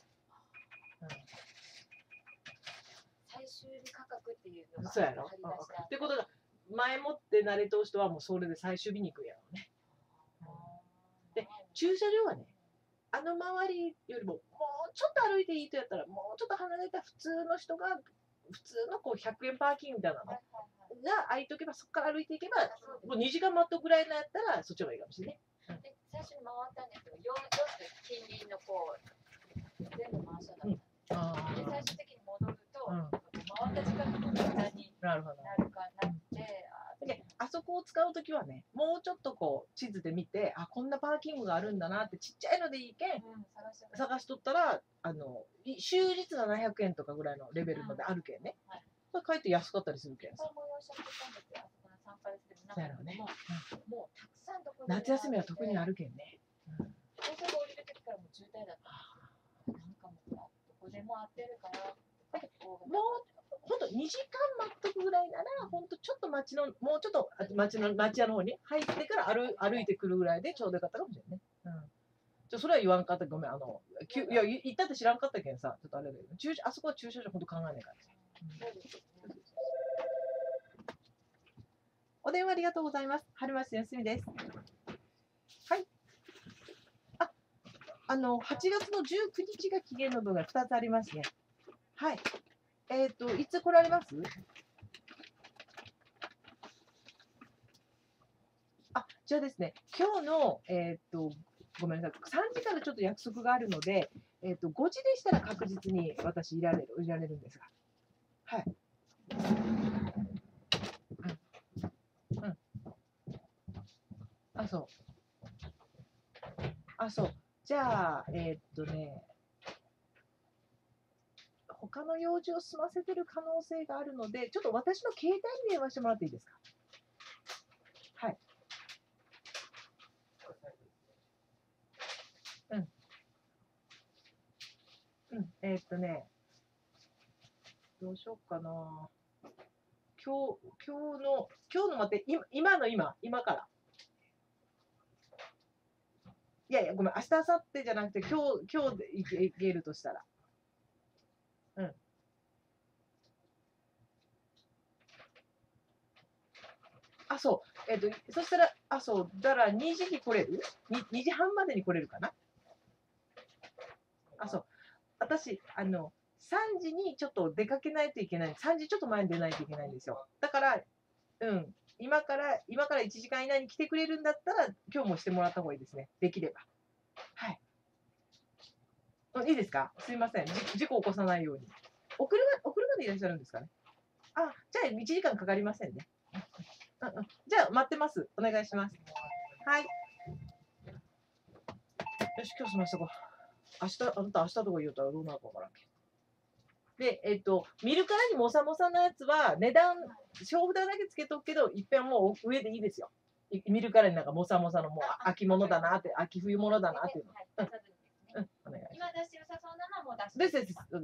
最終日価格っていうのがそうやろ。ってことが前もって慣れとう人はもうそれで最終日に行くやろうね。で駐車場はね周りよりももうちょっと歩いていいとやったらもうちょっと離れた普通の人が普通のこう100円パーキングみたいなのが空いとけばそこから歩いていけばもう2時間待っとくぐらいのやったらそっちの方がいいかもしれない。 で最初に回ったんですけど4つ近隣のこう全部回しちゃった。で最終的に戻ると、回った時間の無駄になるかなって。 あそこを使うときはね、もうちょっとこう地図で見て、あ、こんなパーキングがあるんだなってちっちゃいのでいいけん、探しとったら、終日700円とかぐらいのレベルまであるけんね。それかえって安かったりするけんさ。そうやろうね。夏休みは特にあるけんね。 高速降りるときからもう渋滞だった。なんかもうどこでも合ってるから。 もうほんと2時間待っとくぐらいならほんとちょっともうちょっと町屋の方に入ってから歩いてくるぐらいでちょうどよかったかもしれないね。それは言わんかったごめんいや行ったって知らんかったけんさちょっとあれだけどあそこは駐車場ほんと考えないからさ。お電話ありがとうございます。春町康美です。はい。8月の19日が期限の分が2つありますね。はい。いつ来られます？じゃあですね、今日の、ごめんなさい、3時からちょっと約束があるので、5時でしたら確実に私いられるんですが。はい。そう。そう。じゃあ、他の用事を済ませてる可能性があるので、ちょっと私の携帯に電話してもらっていいですか？はい。 どうしようかな。今日の待って、今から。いやいや、ごめん、明日、明後日じゃなくて、今日でいけるとしたら。うん。あ、そう。そしたら、だから2時に来れる 2時半までに来れるかな。あ、そう。私、3時にちょっと出かけないといけない。3時ちょっと前に出ないといけないんですよ。だから、今から1時間以内に来てくれるんだったら、今日もしてもらった方がいいですね。できれば。はい。いいですか？すいません。事故を起こさないように。お車でいらっしゃるんですかね？あ、じゃあ1時間かかりませんね。じゃあ待ってます。お願いします。はい。よし、今日済ませとこう。あなた明日とか言うたらどうなるかわからんけど。で、見るからにもさもさのやつは値段、勝負代だけつけとくけど、いっぺんもう上でいいですよ。見るからになんかもさもさのもう秋物だなって、秋冬物だなっていうの。お願いします。 今出して良さそうなのも出して。 そうです。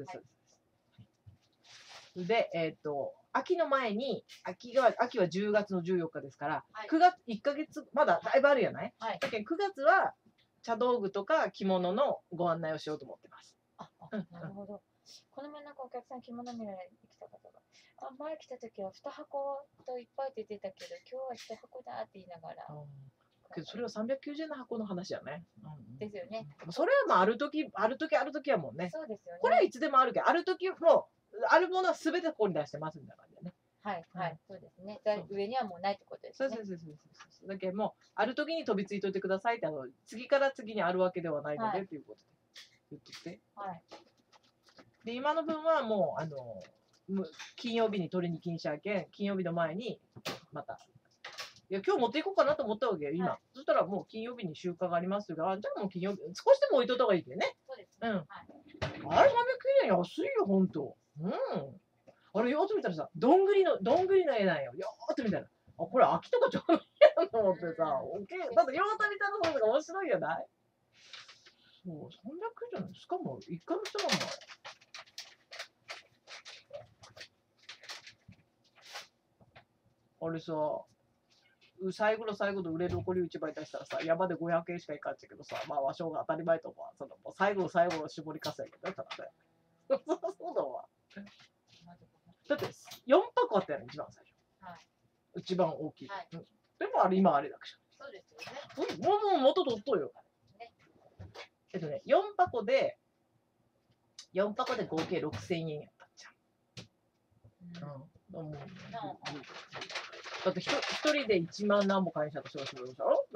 で、秋の前に、秋は10月の14日ですから、9月、1ヶ月、まだだいぶあるやない？だけど9月は茶道具とか着物のご案内をしようと思ってます。 なるほど。この前なんかお客さん着物見られに来た方が、前来た時は2箱といっぱい出てたけど、今日は1箱だって言いながら。 けどそれは390円の箱の話やね。 ですよね。 それはまあある時はもうね。 そうですよね。 これはいつでもあるけど、ある時もあるものはすべてここに出してますみたいな感じでね。 はい、そうですね。上にはもうないってことですね。そう。 だけどもうある時に飛びついといてくださいって次から次にあるわけではないのでということで言ってきて。で今の分はもう金曜日に取りに金車券、金曜日の前にまた。いや今日持っていこうかなと思ったわけよ、今。そしたらもう金曜日に集荷がありますが、じゃあもう金曜日、少しでも置いといた方がいいけどね。 そうですね。あれ、390円安いよ、ほんと。あれ、よーっと見たらさ、どんぐりの絵なんよ。よーっと見たら。これ秋とかちょうどいいやと思ってさ、だってよーっと見たらそうが面白いよな。そう、390円。しかも、1回の人なの。あれさ、最後の最後で売れ残り1枚出したらさ、山で500円しかいかんちゃけどさ、まあ和尚が当たり前と思う。もう最後の最後の絞りかすやけど、ただね。そうだわ。だって4箱あったやん、一番最初。一番大きい。でも今あれだけじゃん。そうですよね。 もう元取っとうよ。4箱で合計6000円やったんじゃん。だって一人で1万何も会社としてるでしょ。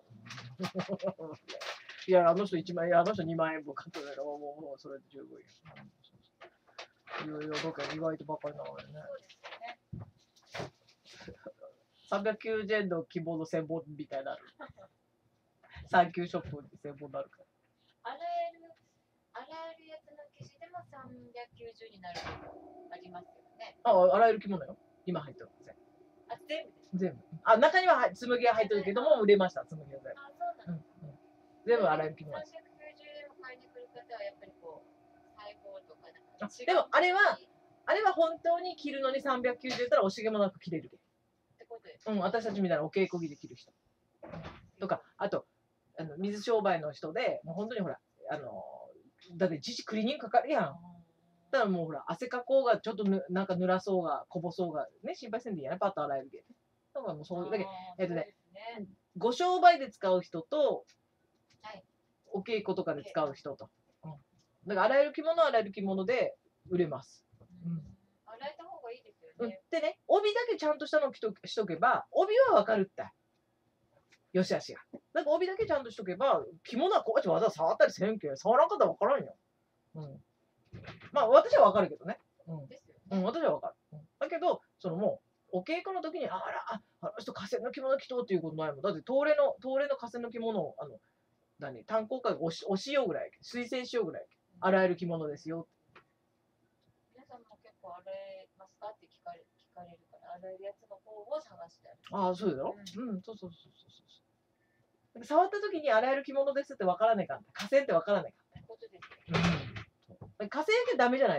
いや、あの人1万円、あの人2万円分買ってるから、もうそれで十分よ。いや、だから意外とばっかりなのよね。390円の希望の専門みたいになる。サンキューショップに専門になるから。 洗えるやつの生地でも390になるのありますよね。 洗える着物よ。今入ってる。全部。中には紬が入ってるけども、売れました、紬が全部。 そうなんです。 全部洗える着物。390 円を買いに来る方はやっぱりこう、裁縫とかなんか。 でもあれは本当に着るのに390円たら惜しげもなく着れるで。 ってことです。 私たちみたいなお稽古着で着る人。とか、あと、水商売の人で、もう本当にほら、だってクリーニングかかるやん。だからもうほら、汗かこうが、ちょっとなんか濡らそうが、こぼそうが、ね、心配せんでいいやね、パッと洗えるけど。だからもうそういう、だけど、ご商売で使う人と、お稽古とかで使う人と。だから洗える着物は洗える着物で売れます。 洗えた方がいいですよね。 でね、帯だけちゃんとしたのしとけば、帯はわかるって。よしあしが。なんか帯だけちゃんとしとけば、着物はこうやってわざわざ触ったりせんけん、触らんかったらわからんよ。まあ私はわかるけどね。私はわかる。だけど、もう、お稽古の時に、あの人、河川の着物着とうっていうことないもん。だって、東レの河川の着物を、炭鉱会おしようぐらい、推薦しようぐらい、洗える着物ですよ。 皆さんも結構洗えますかって聞かれるから、洗えるやつの方を探してある。 そうだよ。そう。触った時に洗える着物ですって分からないかん。河川って分からないかん。河川ってダメじゃないですよ。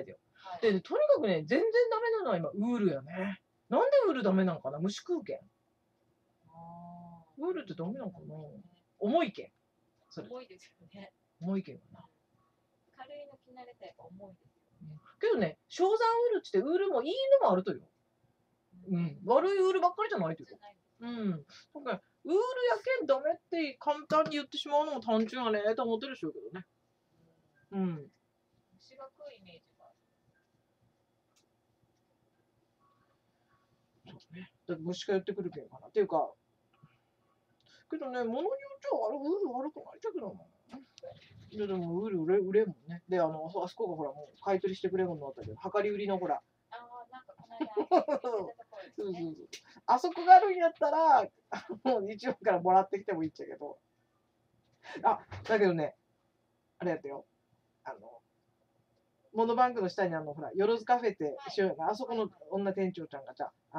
で、とにかくね、全然ダメなのは今、ウールやね。なんでウールダメなのかな、虫食うけん。ウールってダメなのかな、重いけん。それ重いですよね。 重いけんかな。 軽いの着慣れたらやっぱ重いですよ。 けどね、正山ウールってウールもいいのもあるとよ。悪いウールばっかりじゃないとよ。だからウールやけんダメって簡単に言ってしまうのも単純やねと思ってるでしょうけどね。 虫が食うイメージがある。 そうね。だって虫が寄ってくるけんかな。っていうか、けどね、物によっちゃウール悪くないっちゃけどな。いやでもウール売れんもんね。で、あそこがほら、もう買い取りしてくれるもんだったけど、量り売りのほら。 なんかこの間あそこがあるんやったら、もう日曜からもらってきてもいいっちゃけど。だけどね、あれやったよ。モノバンクの下にほら、よろずカフェってしようよな。あそこの女店長ちゃんが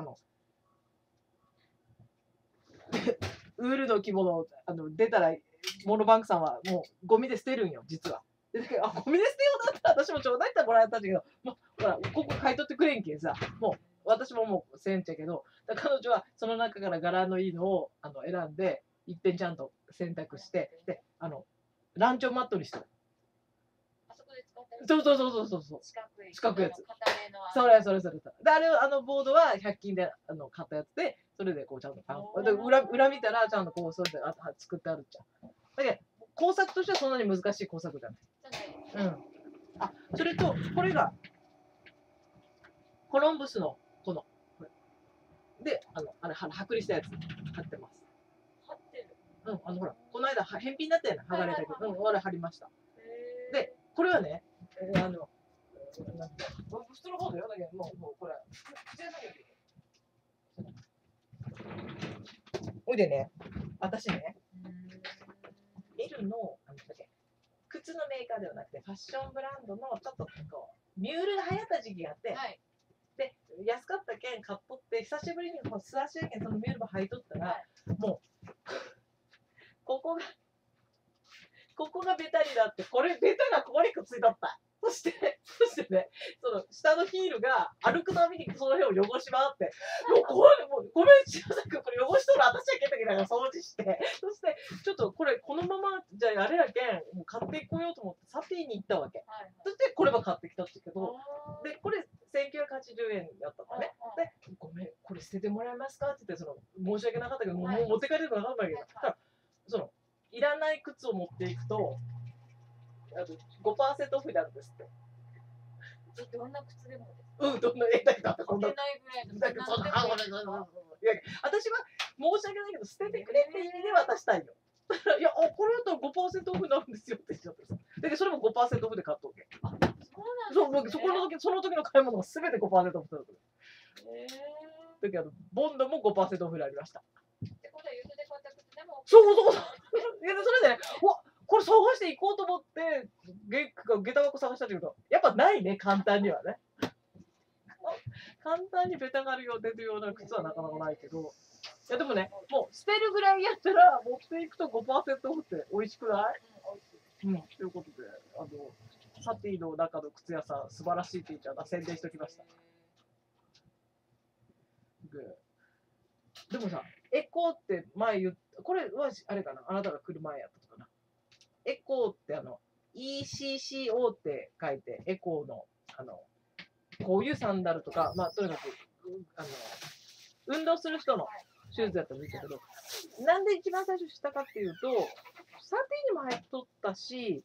ウールの着物出たら、モノバンクさんはもうゴミで捨てるんよ、実は。で、ゴミで捨てようだったら私もちょうだいってもらえたんだけど、もうほら、ここ買い取ってくれんけんさ、もう私ももうせんちゃけど、彼女はその中から柄のいいのを選んで、いっぺんちゃんと選択して、で、ランチョンマットにしてる。そう。四角いやつ。それ。で、あれボードは100均で買ったやつで、それでこうちゃんとで裏見たらちゃんとこうそれで作ってあるじゃん。だけど工作としてはそんなに難しい工作じゃない。それとこれがコロンブスのこので剥離したやつ貼ってます。 貼ってる。 ほらこの間返品だったよね、剥がれたけど、あれ貼りました。でこれはね、普通のボードよ。だけどもうこれほいでね、私ね、エルの靴のメーカーではなくてファッションブランドのちょっとこうミュールが流行った時期があって、で安かったけん買っとって、久しぶりに素足やけんそのミュールも履いとったら、もうここがベタになって、これベタがここにくっついとった。そしてね、その下のヒールが歩くたびにその辺を汚しまって、もうごめん、千代さん君、これ汚しとる私やけんだけど掃除して、そしてちょっとこれこのままじゃあれやけん、もう買ってこようと思ってサティに行ったわけ。そしてこれは買ってきたんですけど、でこれ1980円やったのね。で、ごめん、これ捨ててもらえますかって言って、申し訳なかったけど、もう持って帰れるのなかったんだけど、いらない靴を持っていくと、5% オフになるんですって。 どんな靴でもですか？どんなだけどこんな。 ないぐらいの。 だけど私は申し訳ないけど捨ててくれって意味で渡したいよ。いや、これだったら 5% オフになるんですよって言っちゃってさ。だけどそれも 5% オフで買っとけ。そうなんですね。その時の買い物が全て 5% オフだった。だけどボンドも 5% オフになりました。そう。それでね、これ探していこうと思って下駄箱探したんだけど、やっぱないね、簡単にはね。簡単にベタが出るような靴はなかなかないけど、いやでもね、もう捨てるぐらいやったら持っていくと 5% オフって美味しくない？ということで、サティの中の靴屋さん素晴らしいって言っちゃうな、宣伝しておきました。でもさ、エコーって前言った、これはあれかな、あなたが来る前やったかな。エコーって ECCO って書いて、エコーのこういうサンダルとか、まあとにかく運動する人のシューズやったらいいけど、なんで一番最初したかっていうと、サティにも入っとったし、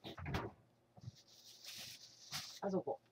あそこ。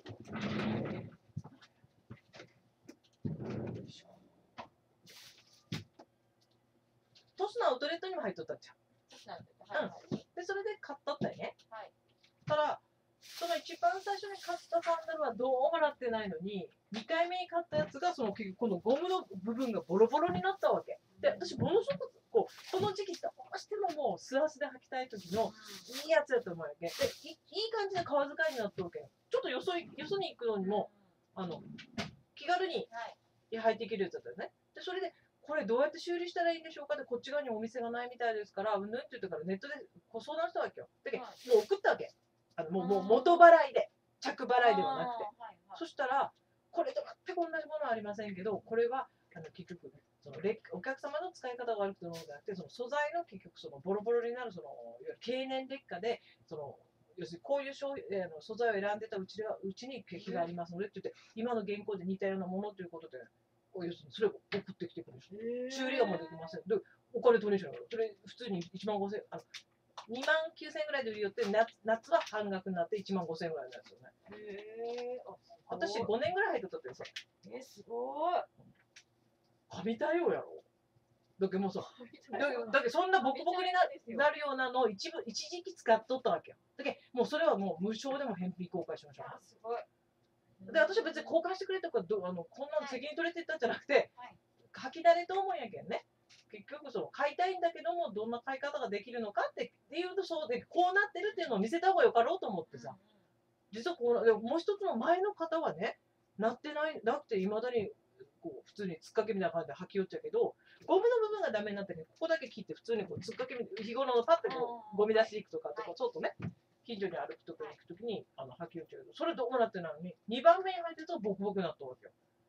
トスのアウトレットにも入っとったんじゃん。で、それで買ったったよね。ただ、その一番最初に買ったサンダルはどうもなってないのに、2回目に買ったやつが結局このゴムの部分がボロボロになったわけ。で、私ものすごくその時期どうしてももう素足で履きたい時のいいやつやと思うわけ。で、いい感じで革使いになってるわけ。ちょっとよそに行くのにも気軽に履いていけるやつだったよね。で、それでこれどうやって修理したらいいんでしょうかで、こっち側にお店がないみたいですから、うんぬんって言ってからネットで相談したわけよ。だけどもう送ったわけ。もう元払いで、着払いではなくて。 そしたらこれと全く同じものはありませんけど、これは結局そのお客様の使い方が悪くてものじゃなくて、その素材の結局そのボロボロになるそのいわゆる経年劣化でその要するにこういう素材を選んでたうちに欠がありますのでって言って、今の現行で似たようなものということで、要するにそれを送ってきてくるんですよ。修理がもうできません。で、お金取りにしないから、それ普通に1万5000円、2万9000円ぐらいで売り寄って、夏は半額になって1万5000円ぐらいなんですよね。私5年ぐらい入っとったってさ。 すごい。 神対応やろ。だけどもうさ、だけどそんなボコボコになるようなのを一時期使っとったわけよ。だけどもうそれはもう無償でも返品公開しましょう。 すごい。 で、私は別に公開してくれとかこんなの責任取れてたんじゃなくて、書き慣れと思うんやけんね。結局その買いたいんだけども、どんな買い方ができるのかっていうと、そうでこうなってるっていうのを見せた方がよかろうと思ってさ。実はこうでもう一つの前の方はね、なってないなくていまだにこう普通につっかけみたいな感じで履き寄っちゃうけど、ゴムの部分がダメになったけど、ここだけ切って普通にこうつっかけ日頃のパッてこうゴミ出し行くとかちょっとね、近所に歩くとか行くときに履き寄っちゃうけど、それどうなってないのに2番目に履いてるとボクボクになったわけよ。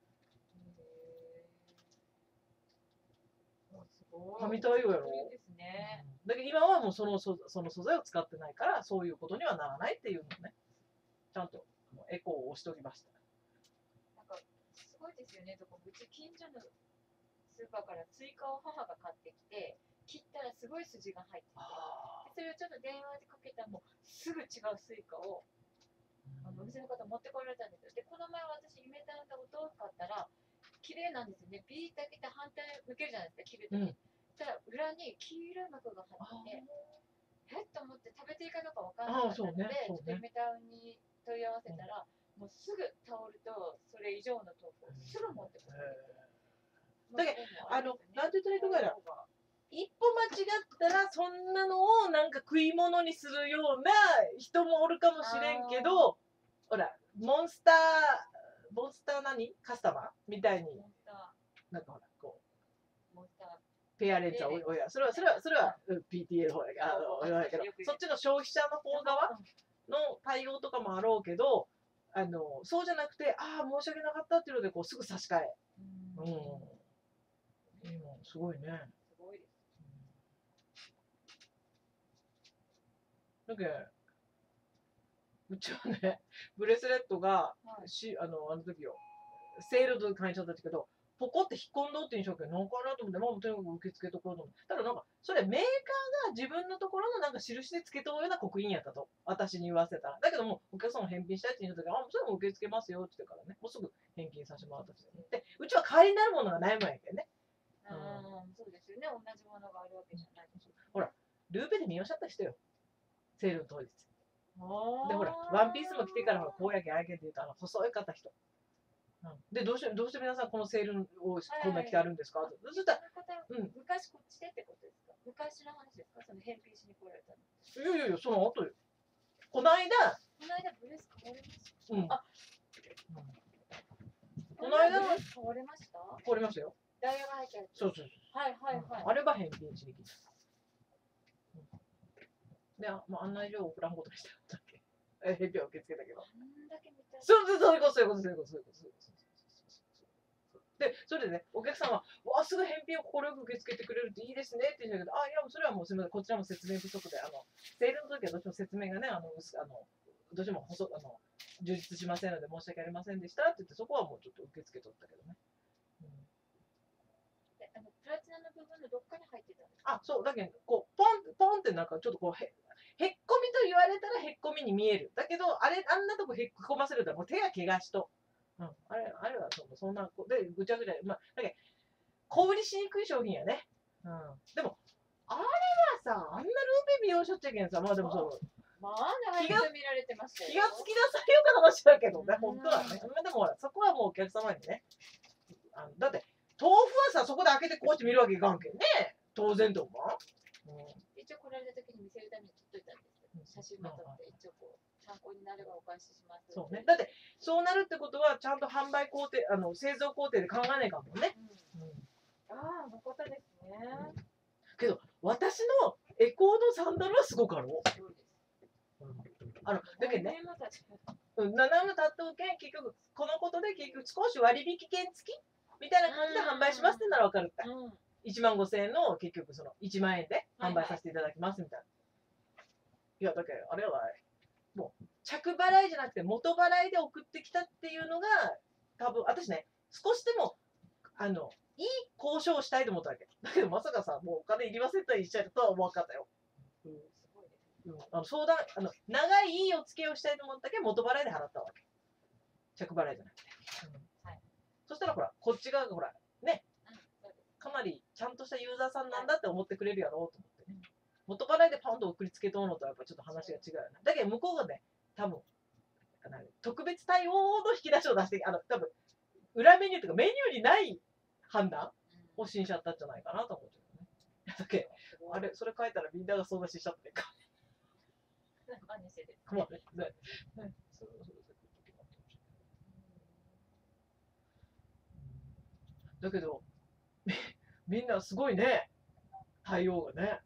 神対応やろ。だけど今はもうその素材を使ってないから、そういうことにはならないっていうのをね、ちゃんとエコーを押しておきました。 なんかすごいですよね。うち近所のスーパーから追加を母が買ってきて、切ったらすごい筋が入ってて、それをちょっと電話でかけたらもうすぐ違うスイカをお店の方持ってこられたんですよ。で、この前私イメタンとお豆腐買ったら綺麗なんですよね。ビーッと開けて反対向けるじゃないですか、切るとき。そしたら裏に黄色い膜が入ってて、と思って食べていいかどうかわからなかったので、ちょっとイメタンに問い合わせたら、もうすぐタオルとそれ以上の豆腐をすぐ持ってくる。 だけどなんて言ったらいいとかやら、一歩間違ったらそんなのをなんか食い物にするような人もおるかもしれんけど、ほらモンスターカスタマーみたいに、なんかほらこうペアレンツは親、それはPTA の方やけど、そっちの消費者の方側の対応とかもあろうけど、そうじゃなくて、申し訳なかったっていうのでこうすぐ差し替え。すごいね。 すごいです。 だけうちはね、ブレスレットが、あの時よ、セールで買いちゃったんだけど、ポコって引っ込んどって印象けど、なんかなと思って、まあ、とにかく受け付けとこうと思って。ただなんか、それメーカーが自分のところのなんか印でつけとうような刻印やったと。私に言わせたら。だけども、お客さんも返品したいって言うとき、それも受け付けますよって言ってからね、もうすぐ返金させてもらったんですよ。で、うちは代わりになるものがないもんやけどね。 そうですよね。同じものがあるわけじゃないです。 ほら、ルーペで見ようしちゃった人よ。セールの当日。で、ほら、ワンピースも着てからほら、こうやけあやけって言うと、細い方人。で、どうして皆さんこのセールをこんな着てあるんですか？そしたら、 昔こっちでってことですか？昔の話ですか？その返品しに来られたの。 いや、その後よ。この間ブレス買われました？ この間買われました？ 買われましたよ。 ダイヤが入ったやつ。 そう。 はい。 あれば返品しに来た。で、案内状を送らんことにしたんだっけ。返品は受け付けたけど。そういうこと。で、それでね、お客さんは、すぐ返品を快く受け付けてくれるっていいですねって言うんだけど、いや、それはもうすみません、こちらも説明不足で、セールの時はどうしても説明がね、どうしても充実しませんので申し訳ありませんでしたって言って、そこはもうちょっと受け付けとったけどね。 プラチナの部分のどっかに入ってたんですか？そう、だけど、こう、ポンってなんかちょっとこう、へっこみと言われたらへっこみに見える。だけど、あんなとこへっこませると、もう手が怪我しと。あれはそんな、で、ぐちゃぐちゃ、だけど、小売りしにくい商品やね。でも、あれはさ、あんなルーペ美容しょっちゃけんさ、でもそう。 気が見られてましたよ。 気がつきなさいよって話だけどね、本当はね。でもほら、そこはもうお客様にね。だって、豆腐はさ、そこで開けてこうして見るわけいかんけんね。当然と思う。 一応来られた時に見せるために撮っといたんですけど、写真も撮って、一応こう、参考になればお返しします。 そうね。だって、そうなるってことは、ちゃんと販売工程、製造工程で考えないかもね。 のことですね。 けど、私のエコーのサンダルはすごくある。だけどね、 7の担当券、結局、このことで結局少し割引券付きみたいな感じで販売しますってなら分かるって。1万5,000円の結局その1万円で販売させていただきますみたいな。いや、だけど、あれは、もう、着払いじゃなくて元払いで送ってきたっていうのが、多分、私ね、少しでも、いい交渉をしたいと思ったわけ。だけど、まさかさ、もうお金いりませんと言っちゃうとは思わなかったよ。相談、長いいいお付けをしたいと思ったけど、元払いで払ったわけ。着払いじゃなくて。そしたら、ほら、こっち側がほら、ね、かなりちゃんとしたユーザーさんなんだって思ってくれるやろうと思ってね。元払いでパウンド送りつけとうのとはやっぱちょっと話が違うよね。だけど向こうがね、多分特別対応の引き出しを出して、多分裏メニューというかメニューにない判断をしんしちゃったんじゃないかなと思ってるね。だけあれ、それ書いたらみんなが相談しちゃってるか。だけど、みんなすごいね、対応がね。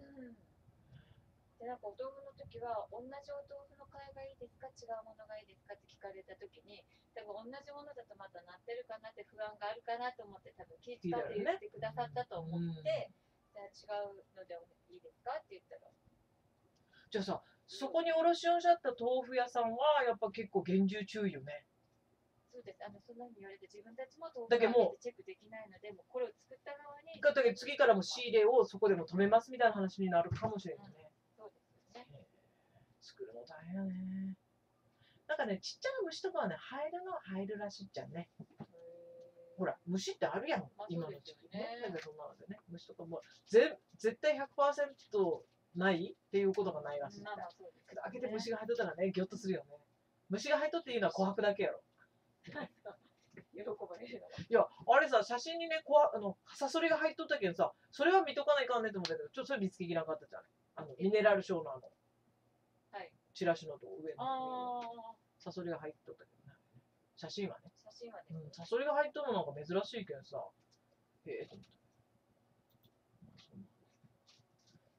で、なんかお豆腐の時は、同じお豆腐の買いがいいですか、違うものがいいですかって聞かれた時に、多分同じものだとまたなってるかなって不安があるかなと思って、多分気遣って言ってくださったと思って、じゃあ違うのでいいですかって言ったら。 じゃあさ、そこに卸をしちゃった豆腐屋さんはやっぱ結構厳重注意よね。 そうです。そんなに言われて自分たちも豆腐をチェックできないので、もうこれを作った側に。 だけど次からも仕入れをそこでも止めますみたいな話になるかもしれないね。 そうですよね。 作るの大変やね。なんかね、ちっちゃな虫とかはね、入るらしいっちゃね。ほら、虫ってあるやん、今の時期ね。だけどそんなのでね、虫とかも絶対 100% ないっていうことがないらしい。けど開けて虫が入っとったらね、ギョッとするよね。虫が入っとっていいのは琥珀だけやろ。 喜ばれるの。 いや、あれさ、写真にね、サソリが入っとったけんさ、それは見とかないかんねと思ったけど、ちょっとそれ見つけきなかったじゃん。ミネラルショーのチラシのと上のサソリが入っとったけどね。写真はね。サソリが入っとるのなんか珍しいけんさ。へえと思った。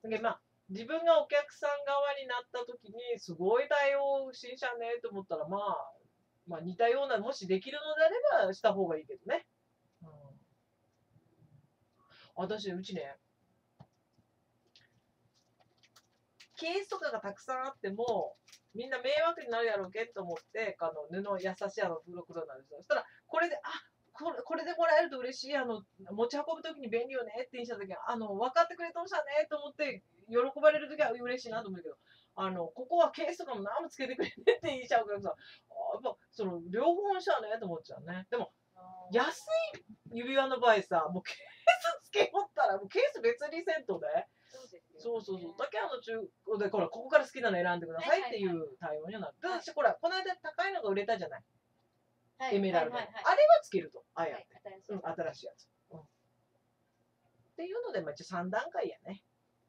で、まあ、自分がお客さん側になった時に、すごい対応不審者ねと思ったら、まあ似たような、もしできるのであればした方がいいけどね。私、うちね、ケースとかがたくさんあっても、みんな迷惑になるやろうけと思って、布優しい袋なんですよ。そしたら、これで、これでもらえると嬉しい、持ち運ぶときに便利よねって言ったときは、分かってくれとんしたねと思って、喜ばれるときは嬉しいなと思うけど、ここはケースとかも何もつけてくれねって言いちゃうからさ、やっぱ、両方したねと思っちゃうね。でも、安い指輪の場合さ、もうケースつけよったら、もうケース別にせんとで。そう。だけ中古で、ここから好きなの選んでくださいっていう対応にはなる。私、この間高いのが売れたじゃない。エメラルド。あれはつけると。新しいやつ。っていうので、一応3段階やね。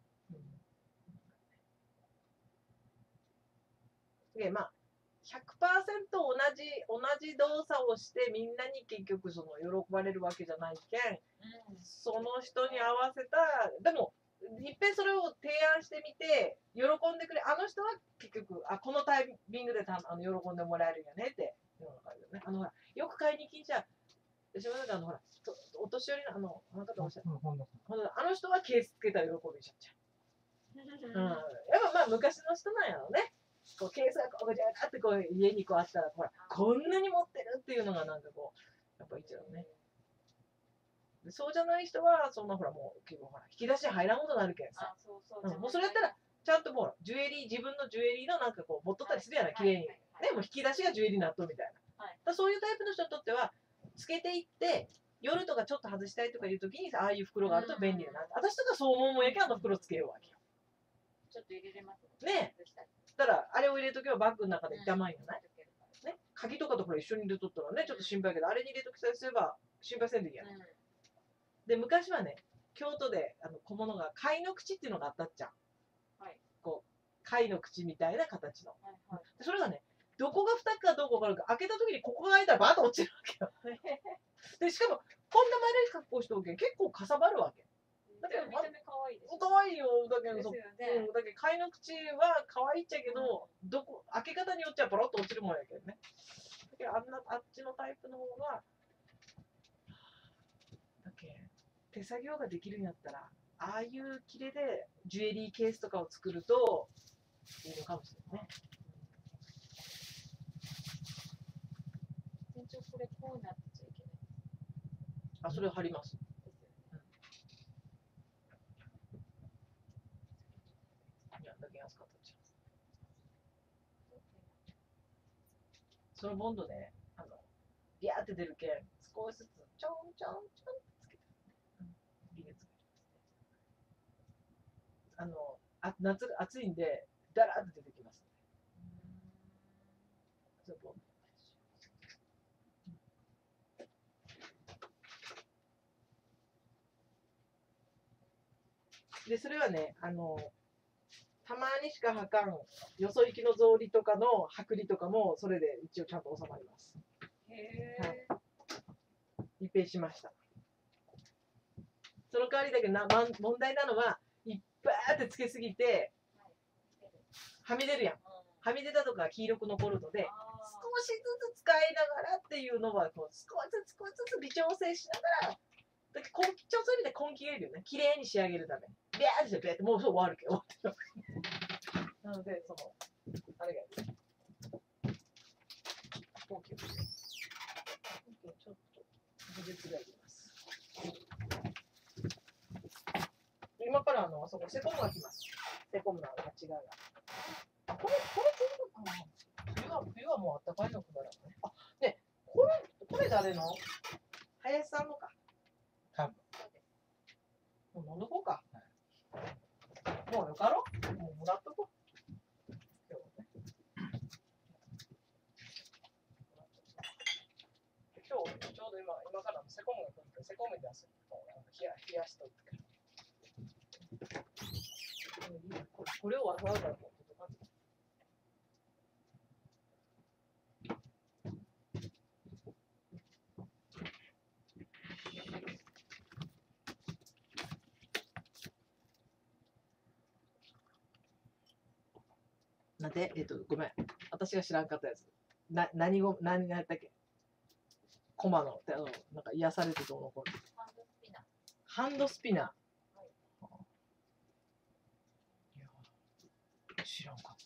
で、100% 同じ動作をしてみんなに結局喜ばれるわけじゃないけん、その人に合わせた、でも、いっぺんそれを提案してみて、喜んでくれ、あの人は結局、このタイミングで喜んでもらえるよねって、ほら、よく買いに来んじゃん。私もほら、お年寄りのあの方おっしゃる。あの人はケースつけたら喜びちゃっちゃう。やっぱ昔の人なんやろうね。ケースがこうじゃーって家にあったら、ほら、こんなに持ってるっていうのがなんかやっぱ一応ね。そうじゃない人は、そんなほらもう結構ほら引き出し入らんことになるけんさ。もうそれやったらちゃんともう自分のジュエリーのなんか持っとったりするやない、綺麗に。ね、もう引き出しがジュエリーになっとるみたいな。そういうタイプの人にとってはつけていって夜とかちょっと外したいとかいう時にああいう袋があると便利だな。私とかそう思うもんやけど袋つけようわけよ。 ちょっと入れれますね。だからあれを入れとけばバッグの中で痛まんよね。ね、鍵とかとこれ一緒に入れとったらねちょっと心配やけど、あれに入れときさえすれば心配せんでいいやね。で、昔はね、京都で小物が貝の口っていうのがあったっちゃん。貝の口みたいな形の。それがね、どこが蓋かどうか分かるか、開けた時にここが開いたらバーッと落ちるわけよ。で、しかも、こんな丸い格好しておけん、結構かさばるわけ。 だけど、見た目可愛いです。 可愛いよ。だけど、貝の口は可愛いっちゃけど、 開け方によっちゃポロッと落ちるもんやけどね。だけどあっちのタイプの方がだけ手作業ができるんやったら、ああいう切れでジュエリーケースとかを作るといいのかもしれないね。 店長、これこうなっちゃいけない。 あ、それを貼ります。いや、だけ安かったじゃん。そのボンドね、ビャーって出るけん、少しずつちょんちょんちょんってつけて、ビネつけて。夏暑いんで、だらっと出てきます。そのボンドで、それはね、たまにしか履かん、よそ行きの草履とかの剥離とかも、それで一応ちゃんと収まります。 へはい。リペイしました。その代わりだけど問題なのは、いっぱいってつけすぎて、はみ出るやん。はみ出たとか黄色く残るので、少しずつ使いながらっていうのは、こう少しずつ微調整しながら、だけどそういう意味で根気がいるよね。綺麗に仕上げるために。ビャーってビャーって、もうそう終わるけど。なので、あれがいい。根気をちょっと技術がいります。今からあそこセコムが来ます。セコムの間違いが。これちょうど冬はもう暖かいのくなるね。あ、ね、これ誰の？林さんのか。 多分。 もう飲んどこうか。もうよかろ？もうもらっとこう。今日ね。ちょうど今からセコムが来るからセコムで出す。冷やしといて。これをわざわざ持ってとか。なんで、ごめん。私が知らんかったやつ。何やったっけ？コマの、なんか癒されてどうのこうの。ハンドスピナー。いや、知らんかった。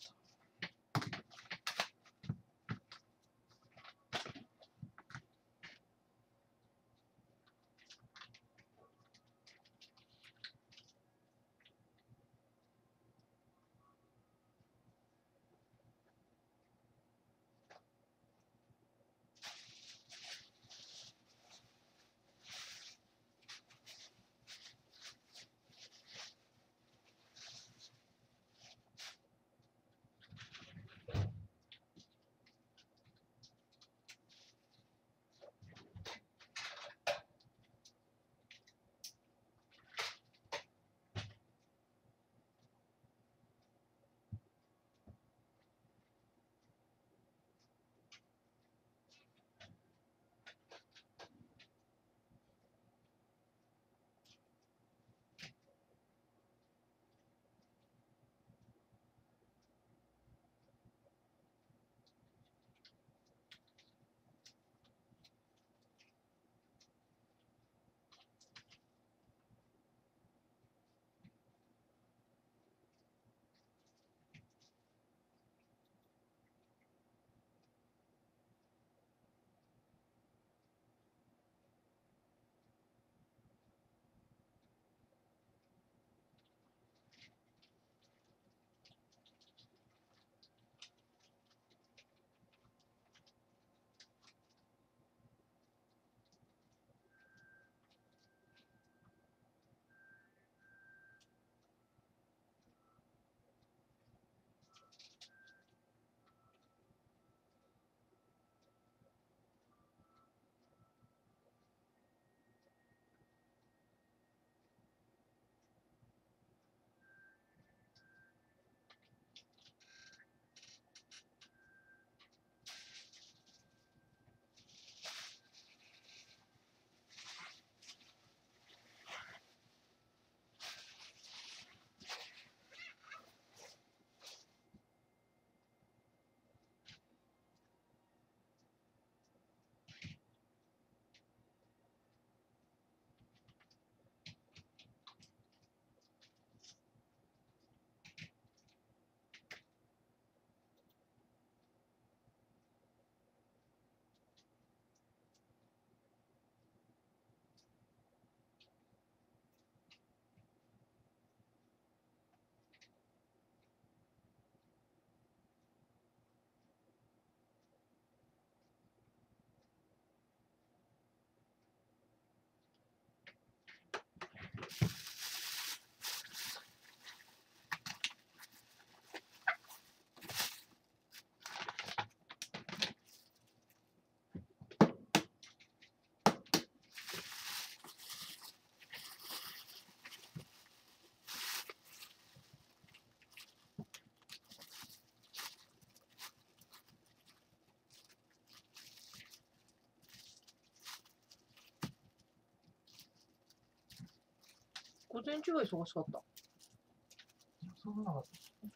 午前中は忙しかった。 そんなの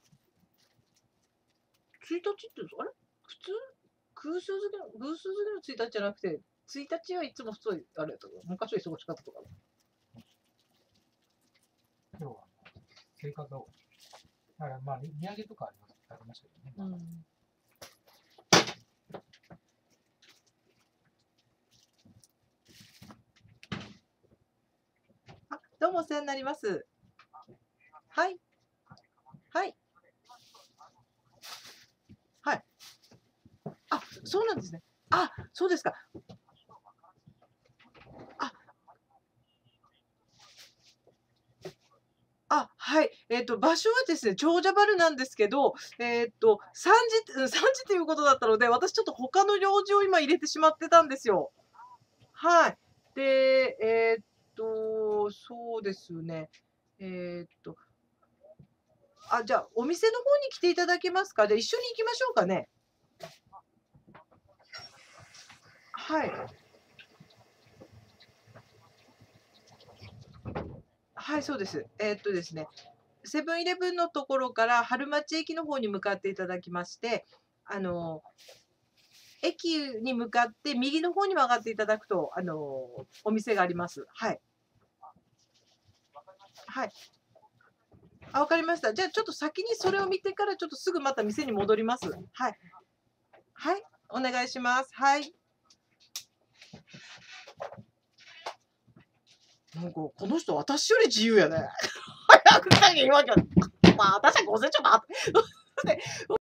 1日ってあれ普通偶数付けの1日じゃなくて、1日はいつも普通あれやったから、昔は忙しかったとか。 今日は生活が多い。だからまあ、値上げとかありましたけどね。 あ、どうもお世話になります。はい。はい。はい。あ、そうなんですね。あ、そうですか。はい。場所はですね、長者原なんですけど、3時ということだったので、私ちょっと他の用事を今入れてしまってたんですよ。はい。で、そうですね。じゃあ、お店の方に来ていただけますか？じゃあ、一緒に行きましょうかね。はい。はい、そうです。ですね、セブンイレブンのところから春町駅の方に向かっていただきまして、駅に向かって右の方に曲がっていただくと、お店があります。はい。はい。わかりました。じゃあ、ちょっと先にそれを見てから、ちょっとすぐまた店に戻ります。はい。はい。お願いします。はい。なんか、この人、私より自由やね。早く言わんけど、まあ、私は午前中待って。